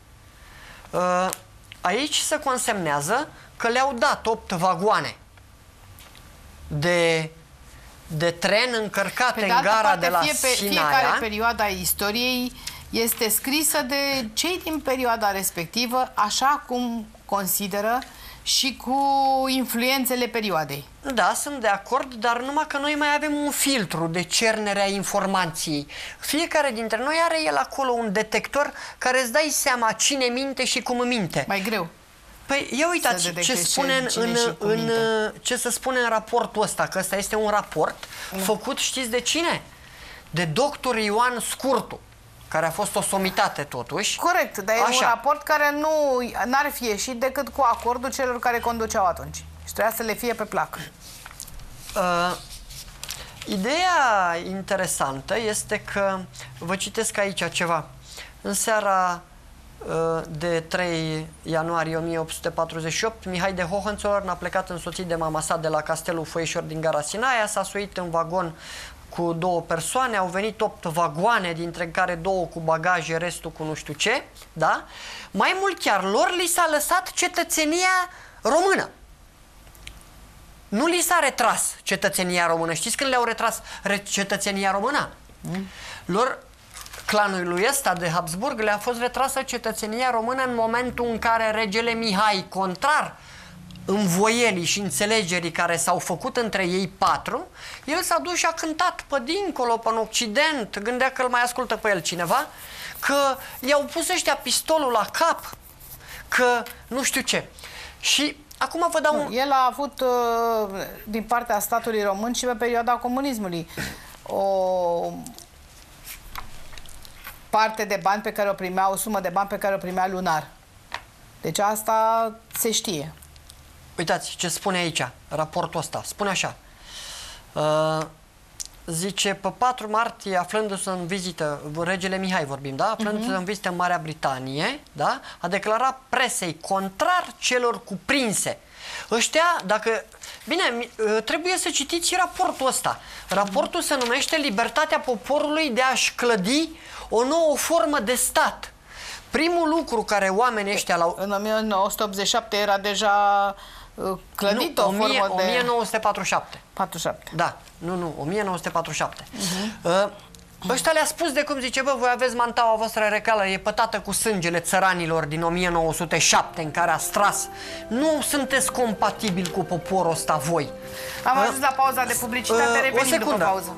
Aici se consemnează că le-au dat 8 vagoane de tren încărcate în gara de la Sinaia. Fiecare perioadă a istoriei este scrisă de cei din perioada respectivă așa cum consideră și cu influențele perioadei. Da, sunt de acord, dar numai că noi mai avem un filtru de cernere a informației. Fiecare dintre noi are el acolo un detector care îți dai seama cine minte și cum minte. Mai greu. Păi ia uitați ce se spune în raportul ăsta, că ăsta este un raport făcut, știți de cine? De doctor Ioan Scurtu, care a fost o somitate totuși. Corect, dar e un raport care n-ar fi ieșit decât cu acordul celor care conduceau atunci. Și trebuia să le fie pe plac. Ideea interesantă este că, vă citesc aici ceva, în seara de 3 ianuarie 1848, Mihai de Hohenzollern a plecat însoțit de mama sa de la castelul Foieșor din gara Sinaia, s-a suit în vagon cu 2 persoane, au venit 8 vagoane, dintre care 2 cu bagaje, restul cu nu știu ce, da? Mai mult chiar, lor li s-a lăsat cetățenia română. Nu li s-a retras cetățenia română. Știți când le-au retras cetățenia română? Lor, clanului ăsta de Habsburg le-a fost retrasă cetățenia română în momentul în care regele Mihai, contrar învoielii și înțelegerii care s-au făcut între ei patru, el s-a dus și a cântat pe dincolo, pe în Occident, gândea că îl mai ascultă pe el cineva, că i-au pus ăștia pistolul la cap, că nu știu ce. Și acum vă dau un... El a avut din partea statului român și pe perioada comunismului o parte de bani pe care o primea, o sumă de bani pe care o primea lunar. Deci asta se știe. Uitați ce spune aici, raportul ăsta. Spune așa. Zice, pe 4 martie, aflându-se în vizită, regele Mihai vorbim, da? Aflându-se în vizită în Marea Britanie, da? A declarat presei, contrar celor cuprinse. Ăștia, dacă... Bine, trebuie să citiți raportul ăsta. Raportul se numește Libertatea poporului de a-și clădi o nouă formă de stat. Primul lucru care oamenii ăștia l-au... În 1987 era deja clădit o formă de... 1947. 47. Da, nu, 1947. Ăștia le-a spus de cum zice, bă, voi aveți mantaua voastră recală, e pătată cu sângele țăranilor din 1907 în care ați tras. Nu sunteți compatibili cu poporul ăsta voi. Am ajuns la pauza de publicitate, revenim după pauză.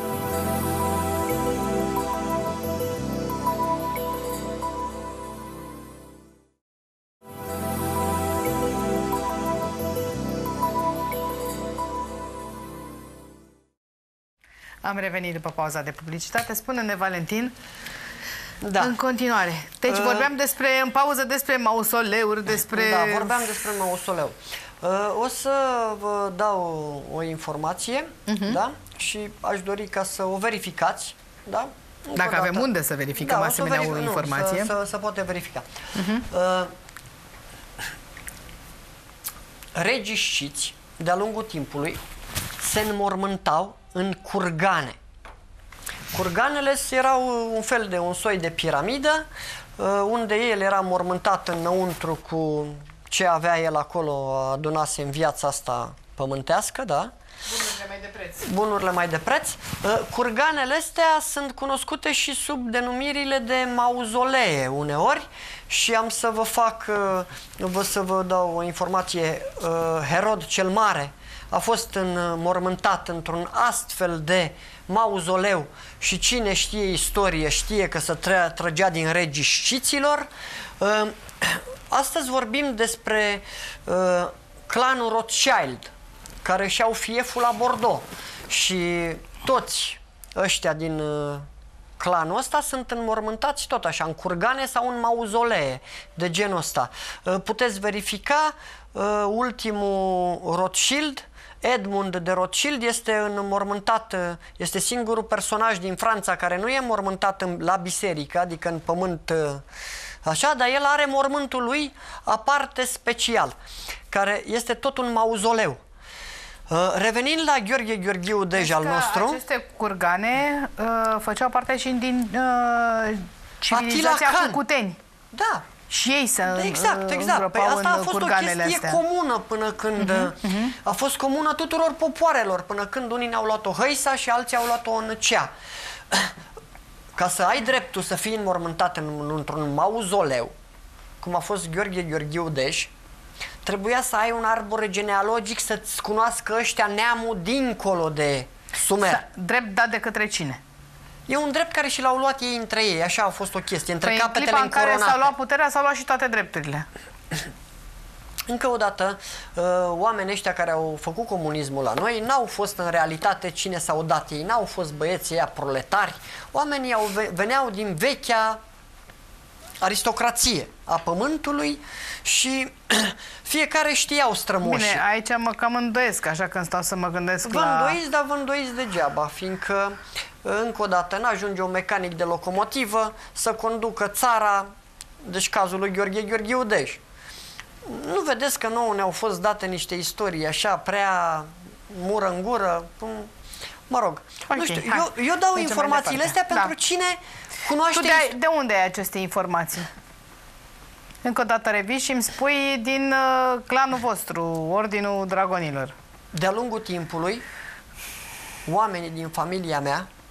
Am revenit după pauza de publicitate. Spune-ne, Valentin, da. În continuare. Deci vorbeam în pauză despre mausoleuri, despre... Da, vorbeam despre mausoleu. O să vă dau o informație, da? Și aș dori ca să o verificați, da? Dacă avem unde să verificăm asemenea o informație. Să poate verifica. Regii sciți, de-a lungul timpului, se înmormântau în curgane. Curganele erau un soi de piramidă, unde el era mormântat înăuntru cu ce avea el acolo, adunase în viața asta pământească, da? Bunurile mai de preț. Bunurile mai de preț. Curganele astea sunt cunoscute și sub denumirile de mauzolee uneori și am să vă să vă dau o informație. Herod cel Mare a fost înmormântat într-un astfel de mauzoleu și cine știe istorie știe că se trăgea din regii sciților. Astăzi vorbim despre clanul Rothschild, care și-au fieful la Bordeaux și toți ăștia din clanul ăsta sunt înmormântați tot așa, în curgane sau în mauzolee de genul ăsta. Puteți verifica ultimul Rothschild, Edmund de Rothschild, este înmormântat, este singurul personaj din Franța care nu e înmormântat la biserică, adică în pământ așa, dar el are mormântul lui aparte special, care este tot un mauzoleu. Revenind la Gheorghe Gheorghiu Dej al nostru... Aceste curgane făceau parte și din civilizația Cucuteni. Da. Și ei exact. Păi asta a fost o chestie comună până când... A fost comună tuturor popoarelor, până când unii ne-au luat-o hăisa și alții au luat-o în cea. Ca să ai dreptul să fii înmormântat într-un mauzoleu, cum a fost Gheorghe Gheorghiu Dej, trebuia să ai un arbore genealogic, să-ți cunoască ăștia neamul dincolo de Sumer. Drept dat de către cine? E un drept care și l-au luat ei între ei, așa a fost o chestie, între capetele încoronate. În clipa în care s-a luat puterea, s-au luat și toate drepturile. Încă o dată, oamenii ăștia care au făcut comunismul la noi n-au fost în realitate cine s-au dat ei, n-au fost băieții ăia proletari, oamenii veneau din vechea aristocrație a pământului și fiecare știau strămoșii. Bine, aici mă cam îndoiesc, așa când stau să mă gândesc vă îndoiți, dar vă îndoiți degeaba, fiindcă, încă o dată, n-ajunge un mecanic de locomotivă să conducă țara, deci cazul lui Gheorghe Gheorghiu Dej. Nu vedeți că nouă ne-au fost date niște istorii așa, prea mură în gură? Mă rog, okay, nu știu, eu dau informațiile astea pentru cine cunoaște... Tu de unde ai aceste informații? Încă o dată revii și îmi spui din clanul vostru, Ordinul Dragonilor. De-a lungul timpului, oamenii din familia mea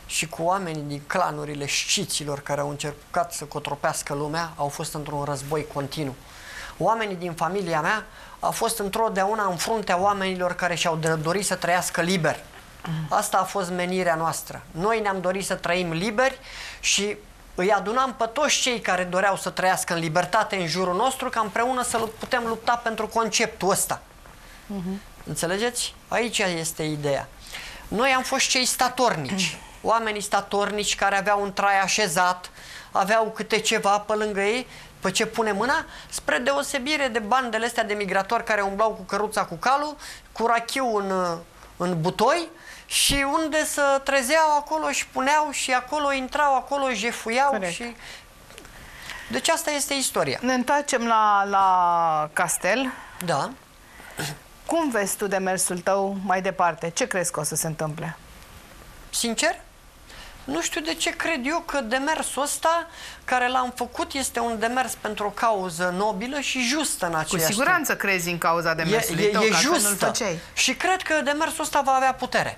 și cu oamenii din clanurile sciților care au încercat să cotropească lumea, au fost într-un război continuu. Oamenii din familia mea au fost întotdeauna în fruntea oamenilor care și-au dorit să trăiască liber. Asta a fost menirea noastră. Noi ne-am dorit să trăim liberi și îi adunam pe toți cei care doreau să trăiască în libertate în jurul nostru, ca împreună să putem lupta pentru conceptul ăsta. Înțelegeți? Aici este ideea. Noi am fost cei statornici. Oamenii statornici care aveau un trai așezat, aveau câte ceva pe lângă ei, pe ce pune mâna, spre deosebire de bandele astea de migratori care umblau cu căruța cu calul, cu rachiu în butoi, și unde se trezeau acolo și puneau și acolo intrau, acolo jefuiau. Și... Deci asta este istoria. Ne întoarcem la castel. Da. Cum vezi tu demersul tău mai departe? Ce crezi că o să se întâmple? Sincer? Nu știu de ce cred eu că demersul ăsta care l-am făcut este un demers pentru o cauză nobilă și justă în același timp. Cu siguranță crezi în cauza demersului tău, e că justă. făceai. Și cred că demersul ăsta va avea putere.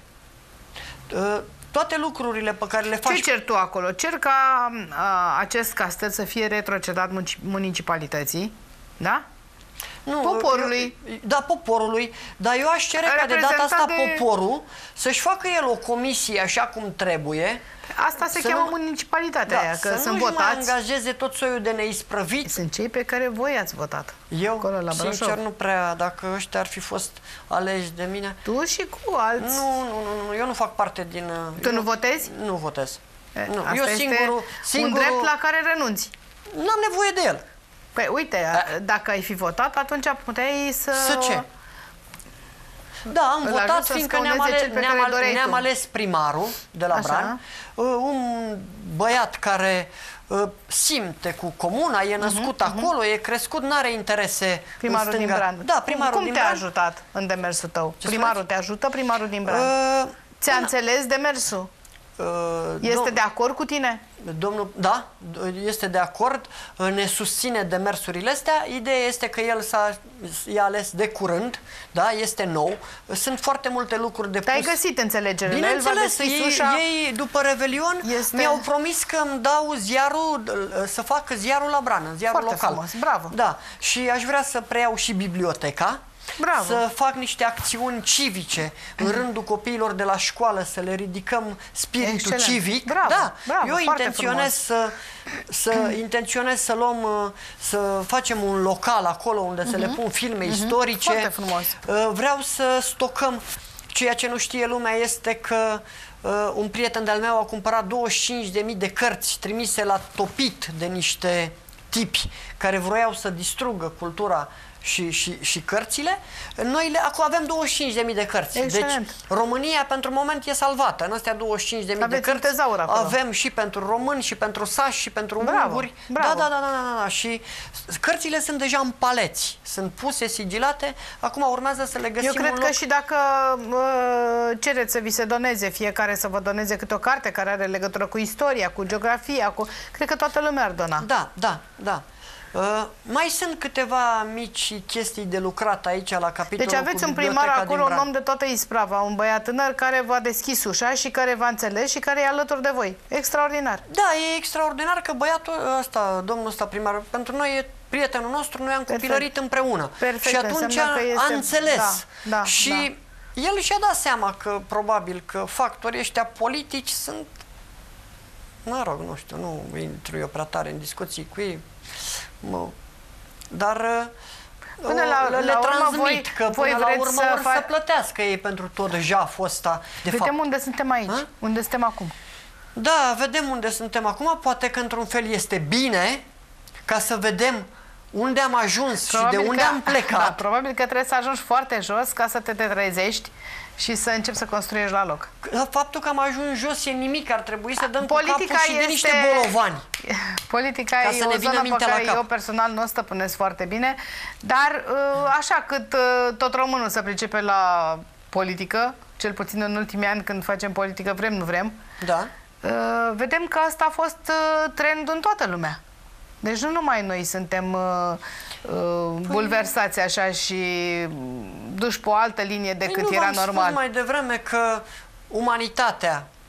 Toate lucrurile pe care le faci... Ce cer tu acolo? Cer ca acest castel să fie retrocedat municipalității, da? Nu, poporului. Da, poporului. Dar eu aș cere ca de data asta poporul să-și facă el o comisie așa cum trebuie. Asta se cheamă municipalitatea aia, că sunt votați. Să nu mai angajeze tot soiul de neisprăviți. Sunt cei pe care voi ați votat. Eu, sincer, nu prea. Dacă ăștia ar fi fost aleși de mine... Tu și cu alți. Nu, eu nu fac parte din... Tu nu votezi? Nu votez. Asta eu este un drept la care renunți. N-am nevoie de el. Păi uite, dacă ai fi votat, atunci puteai să... Să ce? Da, am votat fiindcă ne-am ales primarul de la Bran, un băiat care simte cu comuna, e născut acolo, e crescut, n-are interese primarul din Bran. Da, primarul din Bran. Cum te-a ajutat în demersul tău? Primarul te ajută, primarul din Bran? Ți-a înțeles demersul? Este de acord cu tine? Domnul, da, este de acord, ne susține demersurile astea. Ideea este că el i-a ales de curând, da, este nou. Sunt foarte multe lucruri de pus. Te-ai găsit înțelegerile. Bineînțeles, ei după Revelion mi-au promis că îmi dau ziarul, să fac ziarul la Bran, ziarul foarte local. Frumos, bravo. Da, și aș vrea să preiau și biblioteca. Bravo. Să fac niște acțiuni civice în rândul copiilor de la școală, să le ridicăm spiritul civic. Bravo, da, bravo, eu intenționez să luăm, să facem un local acolo unde să le pun filme istorice. Foarte frumos. Vreau să stocăm. Ceea ce nu știe lumea este că un prieten de-al meu a cumpărat 25.000 de cărți trimise la topit de niște tipi care vroiau să distrugă cultura și cărțile. Noi avem 25.000 de cărți. Excelent. Deci România pentru moment e salvată. În astea 25.000 de cărți avem și pentru români, și pentru sași, și pentru unguri. Da. Și cărțile sunt deja în paleți. Sunt puse, sigilate. Acum urmează să le găsim un loc. Eu cred că și dacă cereți să vi se doneze, fiecare să vă doneze câte o carte care are legătură cu istoria, cu geografia, cred că toată lumea ar dona. Da. Mai sunt câteva mici chestii de lucrat aici la capitolul. Deci aveți un primar acolo, un om de toată isprava, un băiat tânăr care v-a deschis ușa și care v-a înțeles și care e alături de voi. Extraordinar. Da, e extraordinar că băiatul ăsta, domnul ăsta primar, pentru noi e prietenul nostru, noi am copilărit împreună. Perfect. Și atunci a înțeles. Și el și-a dat seama că probabil că factorii ăștia politici sunt, mă rog, nu știu, nu intru eu prea tare în discuții cu ei. Dar le transmit că până la urmă să plătească ei pentru tot jaful ăsta. Vedem unde suntem aici, unde suntem acum. Da, vedem unde suntem acum. Poate că într-un fel este bine ca să vedem unde am ajuns și de unde am plecat. Da, probabil că trebuie să ajungi foarte jos ca să te trezești și să începi să construiești la loc. Faptul că am ajuns jos e nimic, ar trebui să dăm politica cu capul și de niște bolovani. Politica e o zonă pe care eu personal nu o stăpânesc foarte bine, dar așa cât tot românul se pricepe la politică, cel puțin în ultimii ani când facem politică, vrem, nu vrem, vedem că asta a fost trendul în toată lumea. Deci nu numai noi suntem bulversați așa și duși pe o altă linie decât era normal. V-am spus mai devreme că umanitatea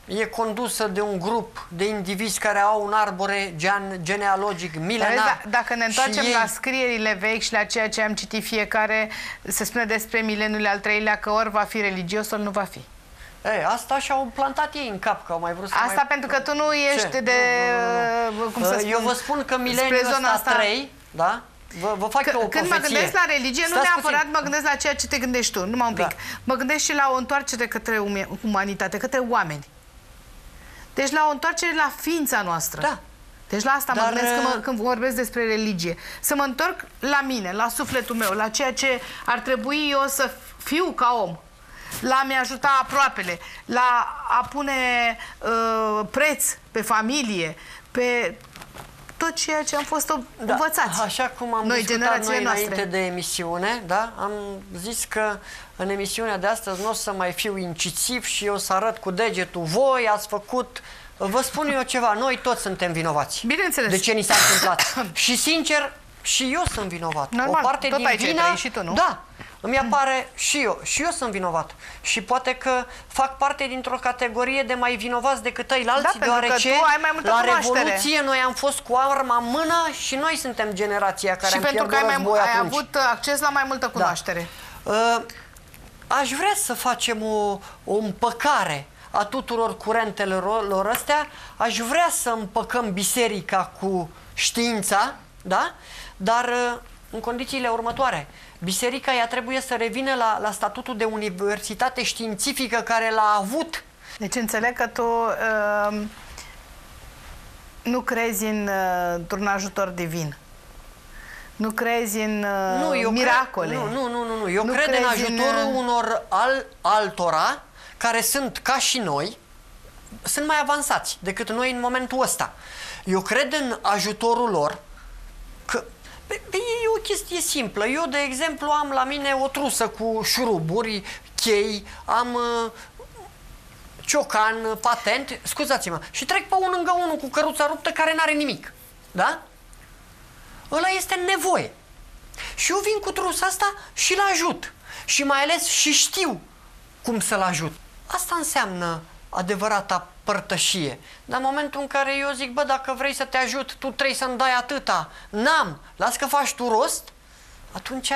e condusă de un grup de indivizi care au un arbore genealogic milenar. Dacă ne întoarcem la scrierile vechi și la ceea ce am citit fiecare, se spune despre mileniul al treilea că ori va fi religios, ori nu va fi. Asta și-au plantat ei în cap, că au mai vrut să asta pentru că tu nu ești de... Cum să spun, eu vă spun că mileniul ăsta 3, da? Vă fac eu o când mă gândesc la religie, nu neapărat mă gândesc la ceea ce te gândești tu, numai un pic. Mă gândesc și la o întoarcere către umanitate, către oameni. Deci la o întoarcere la ființa noastră. Da. Deci la asta mă gândesc când vorbesc despre religie. Să mă întorc la mine, la sufletul meu, la ceea ce ar trebui eu să fiu ca om. La a-mi ajuta aproapele, la a pune preț pe familie, pe tot ceea ce am fost învățați. Așa cum am discutat noi înainte de emisiune, da? Am zis că în emisiunea de astăzi nu o să mai fiu incisiv și eu să arăt cu degetul. Voi ați făcut... Vă spun eu ceva, noi toți suntem vinovați. Bineînțeles. De ce ni s-a întâmplat. Și sincer, și eu sunt vinovat. Normal, o parte tot din vina, și tu, nu? Da, îmi apare și eu sunt vinovat. Și poate că fac parte dintr-o categorie de mai vinovați decât ăilalți, deoarece la Revoluție noi am fost cu arma în mână și noi suntem generația care am pierdut război atunci. Și pentru că ai avut acces la mai multă cunoaștere. Aș vrea să facem o împăcare a tuturor curentelor astea. Aș vrea să împăcăm biserica cu știința, da? Dar în condițiile următoare. Biserica ea trebuie să revină la statutul de universitate științifică care l-a avut. Deci înțeleg că tu nu crezi într-un ajutor divin. Nu crezi în miracole. Nu. Eu cred în ajutorul unor altora care sunt ca și noi, sunt mai avansați decât noi în momentul ăsta. Eu cred în ajutorul lor, că e o chestie simplă. Eu, de exemplu, am la mine o trusă cu șuruburi, chei, am ciocan, patent, scuzați-mă, și trec pe unul lângă unul cu căruța ruptă care n-are nimic. Da? Ăla este în nevoie. Și eu vin cu trusa asta și îl ajut. Și mai ales și știu cum să-l ajut. Asta înseamnă adevărata părtășie. Dar în momentul în care eu zic, bă, dacă vrei să te ajut, tu trebuie să-mi dai atâta. N-am. Las că faci tu rost. Atunci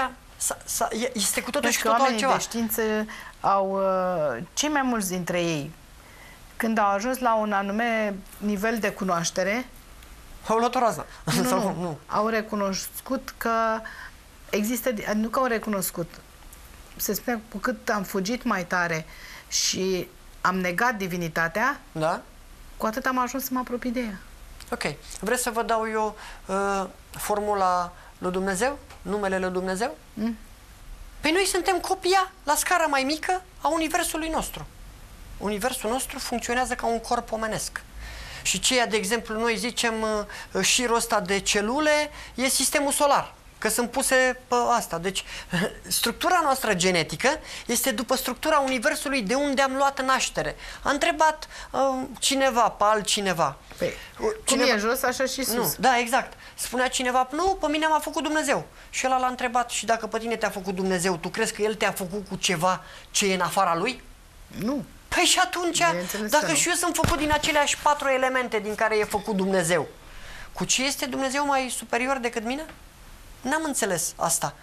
este cu totul și cu totul altceva. Oamenii de știință au, cei mai mulți dintre ei, când au ajuns la un anume nivel de cunoaștere, au luat o rază. Nu. Au recunoscut că există, nu că au recunoscut, se spune, cu cât am fugit mai tare și am negat divinitatea, da? Cu atât am ajuns să mă apropii de ea. Ok. Vreți să vă dau eu formula lui Dumnezeu? Numele lui Dumnezeu? Păi noi suntem copia la scară mai mică a universului nostru. Universul nostru funcționează ca un corp omenesc. Și ceea, de exemplu, noi zicem șirul ăsta de celule e sistemul solar, că sunt puse pe asta. Deci, structura noastră genetică este după structura universului de unde am luat naștere. A întrebat cineva pe altcineva. Păi, cum e jos, așa și sus. Nu, da, exact. Spunea cineva, nu, pe mine m-a făcut Dumnezeu. Și ăla l-a întrebat, și dacă pe tine te-a făcut Dumnezeu, tu crezi că El te-a făcut cu ceva ce e în afara Lui? Nu. Păi și atunci, dacă și eu sunt făcut din aceleași 4 elemente din care e făcut Dumnezeu, cu ce este Dumnezeu mai superior decât mine? N-am înțeles asta.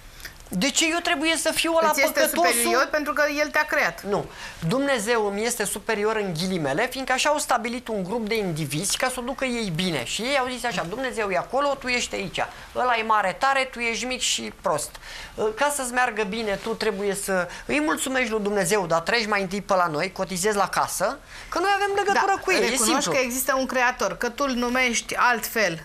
De ce eu trebuie să fiu ăla păcătosul? Este superior pentru că El te-a creat. Nu. Dumnezeu îmi este superior în ghilimele, fiindcă așa au stabilit un grup de indivizi ca să o ducă ei bine. Și ei au zis așa, Dumnezeu e acolo, tu ești aici. Ăla e mare tare, tu ești mic și prost. Ca să-ți meargă bine, tu trebuie să îi mulțumești lui Dumnezeu, dar treci mai întâi pe la noi, cotizezi la casă, că noi avem legătură cu ei. E simplu. Că există un creator, că tu îl numești altfel.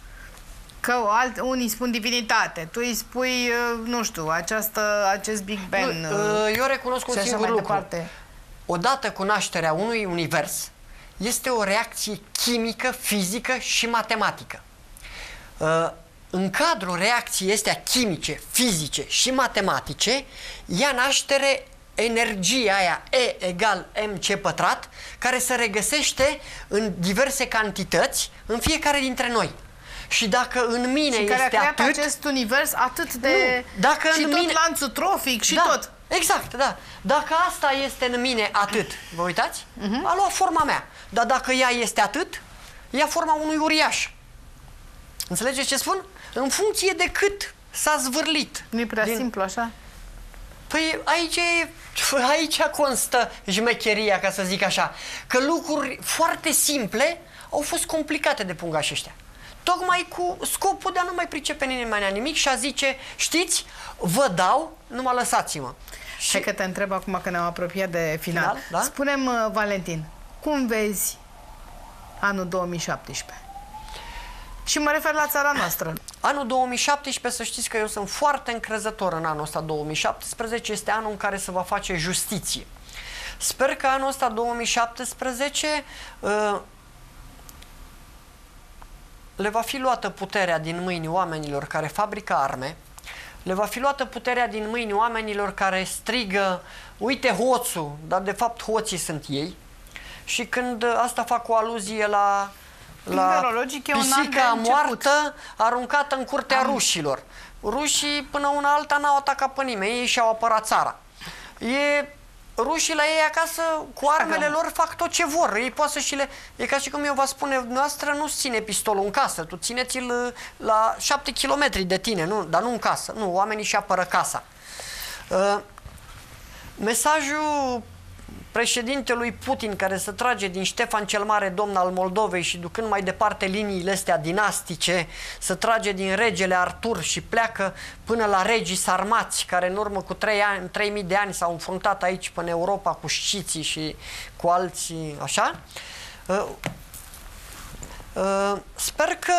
Că unii spun divinitate, tu îi spui, nu știu, acest Big Bang. Eu recunosc un singur lucru. Odată cu nașterea unui univers, este o reacție chimică, fizică și matematică. În cadrul reacției astea chimice, fizice și matematice, ia naștere energia aia E egal mc pătrat, care se regăsește în diverse cantități în fiecare dintre noi. Și dacă în mine și este care a creat atât... acest univers atât de... Nu, dacă și în tot mine... lanțul trofic și tot. Exact, da. Dacă asta este în mine atât, vă uitați? A luat forma mea. Dar dacă ea este atât, ia forma unui uriaș. Înțelegeți ce spun? În funcție de cât s-a zvârlit. Nu e prea simplu așa? Păi aici constă jmecheria, ca să zic așa. Că lucruri foarte simple au fost complicate de pungași ăștia. Tocmai cu scopul de a nu mai pricepe nimeni nimic și a zice, știți, vă dau, numai lăsați-mă. Hai că te întreb acum că ne-am apropiat de final. Da? Spune-mi, Valentin, cum vezi anul 2017? Și mă refer la țara noastră. Anul 2017, să știți că eu sunt foarte încrezător în anul ăsta 2017, este anul în care se va face justiție. Sper că anul ăsta 2017 le va fi luată puterea din mâini oamenilor care fabrică arme, le va fi luată puterea din mâini oamenilor care strigă, uite hoțul, dar de fapt hoții sunt ei. Și când asta fac o aluzie la pisica moartă aruncată în curtea rușilor. Rușii până una alta n-au atacat pe nimeni, ei și-au apărat țara. Rușii la ei acasă, cu armele lor, fac tot ce vor. Ei poate să și le... E ca și cum eu vă spune, noastră nu ține pistolul în casă, tu țineți-l la 7 km de tine, nu, dar nu în casă. Nu, oamenii și apără casa. Mesajul președintelui Putin, care se trage din Ștefan cel Mare, domn al Moldovei, și ducând mai departe liniile astea dinastice, se trage din regele Artur și pleacă până la regii sarmați, care în urmă cu 3000 de ani s-au înfruntat aici până în Europa cu sciții și cu alții, așa. Sper că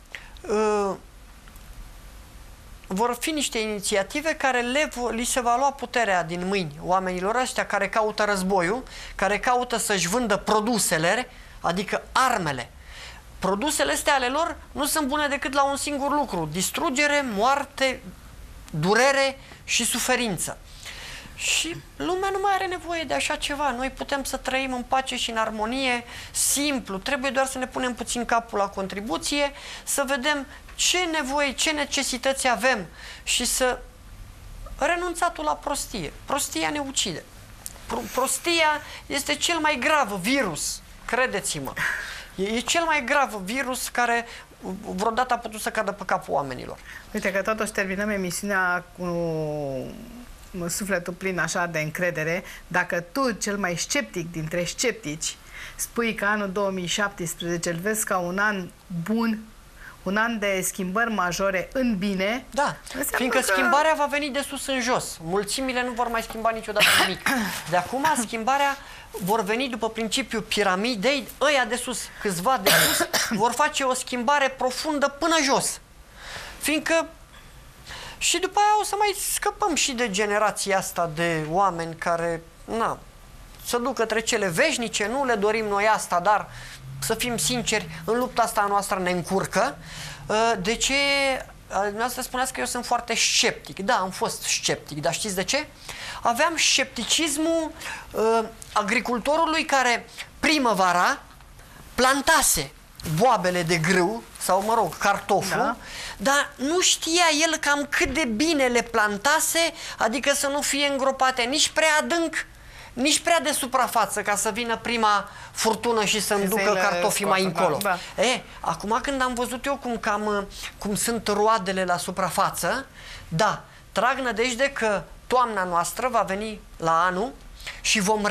vor fi niște inițiative care li se va lua puterea din mâini oamenilor ăștia care caută războiul, care caută să-și vândă produsele, adică armele. Produsele astea ale lor nu sunt bune decât la un singur lucru: distrugere, moarte, durere și suferință. Și lumea nu mai are nevoie de așa ceva. Noi putem să trăim în pace și în armonie, simplu. Trebuie doar să ne punem puțin capul la contribuție, să vedem ce nevoi, ce necesități avem și să renunțatul la prostie. Prostia ne ucide. Prostia este cel mai grav virus, credeți-mă. E cel mai grav virus care vreodată a putut să cadă pe capul oamenilor. Uite că totuși terminăm emisiunea cu sufletul plin așa de încredere. Dacă tu, cel mai sceptic dintre sceptici, spui că anul 2017 îl vezi ca un an bun, un an de schimbări majore în bine. Da, fiindcă schimbarea va veni de sus în jos. Mulțimile nu vor mai schimba niciodată nimic. De acum schimbarea vor veni după principiul piramidei, ăia de sus, câțiva de sus, vor face o schimbare profundă până jos. Fiindcă și după aia o să mai scăpăm și de generația asta de oameni care, na, să duc către cele veșnice, nu le dorim noi asta, dar să fim sinceri, în lupta asta noastră ne încurcă. De ce? Dumneavoastră spuneați că eu sunt foarte sceptic. Da, am fost sceptic, dar știți de ce? Aveam scepticismul agricultorului care primăvara plantase boabele de grâu sau, mă rog, cartoful, da, dar nu știa el cam cât de bine le plantase, adică să nu fie îngropate nici prea adânc, nici prea de suprafață, ca să vină prima furtună și să-mi ducă cartofii mai încolo. Da. Acum când am văzut eu cum sunt roadele la suprafață, da, trag nădejde că toamna noastră va veni la anul și vom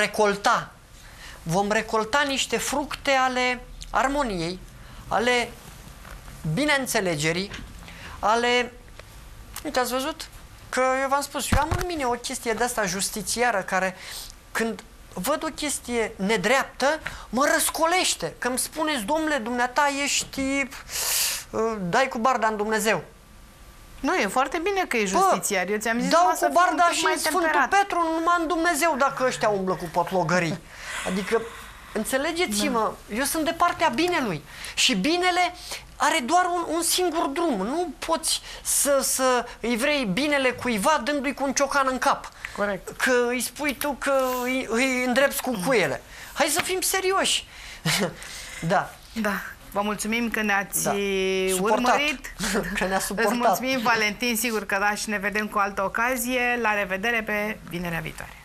recolta niște fructe ale armoniei, ale bineînțelegerii, ale... Uite, ați văzut? Că eu v-am spus, eu am în mine o chestie de asta justițiară care, când văd o chestie nedreaptă, mă răscolește. Că îmi spuneți, domnule, dumneata ești... dai cu barda în Dumnezeu. Nu, e foarte bine că e justițiar. Eu ți-am zis, dau cu barda și în Sfântul Petru, numai în Dumnezeu, dacă ăștia umblă cu potlogării. Adică, înțelegeți-mă, eu sunt de partea binelui. Și binele are doar un singur drum. Nu poți să îi vrei binele cuiva dându-i cu un ciocan în cap. Corect. Că îi spui tu că îi îndrepți cu cuiele. Hai să fim serioși. Da. Da. Vă mulțumim că ne-ați urmărit. Că ne-a suportat. Îți mulțumim, Valentin, sigur că da, și ne vedem cu altă ocazie. La revedere pe vinerea viitoare.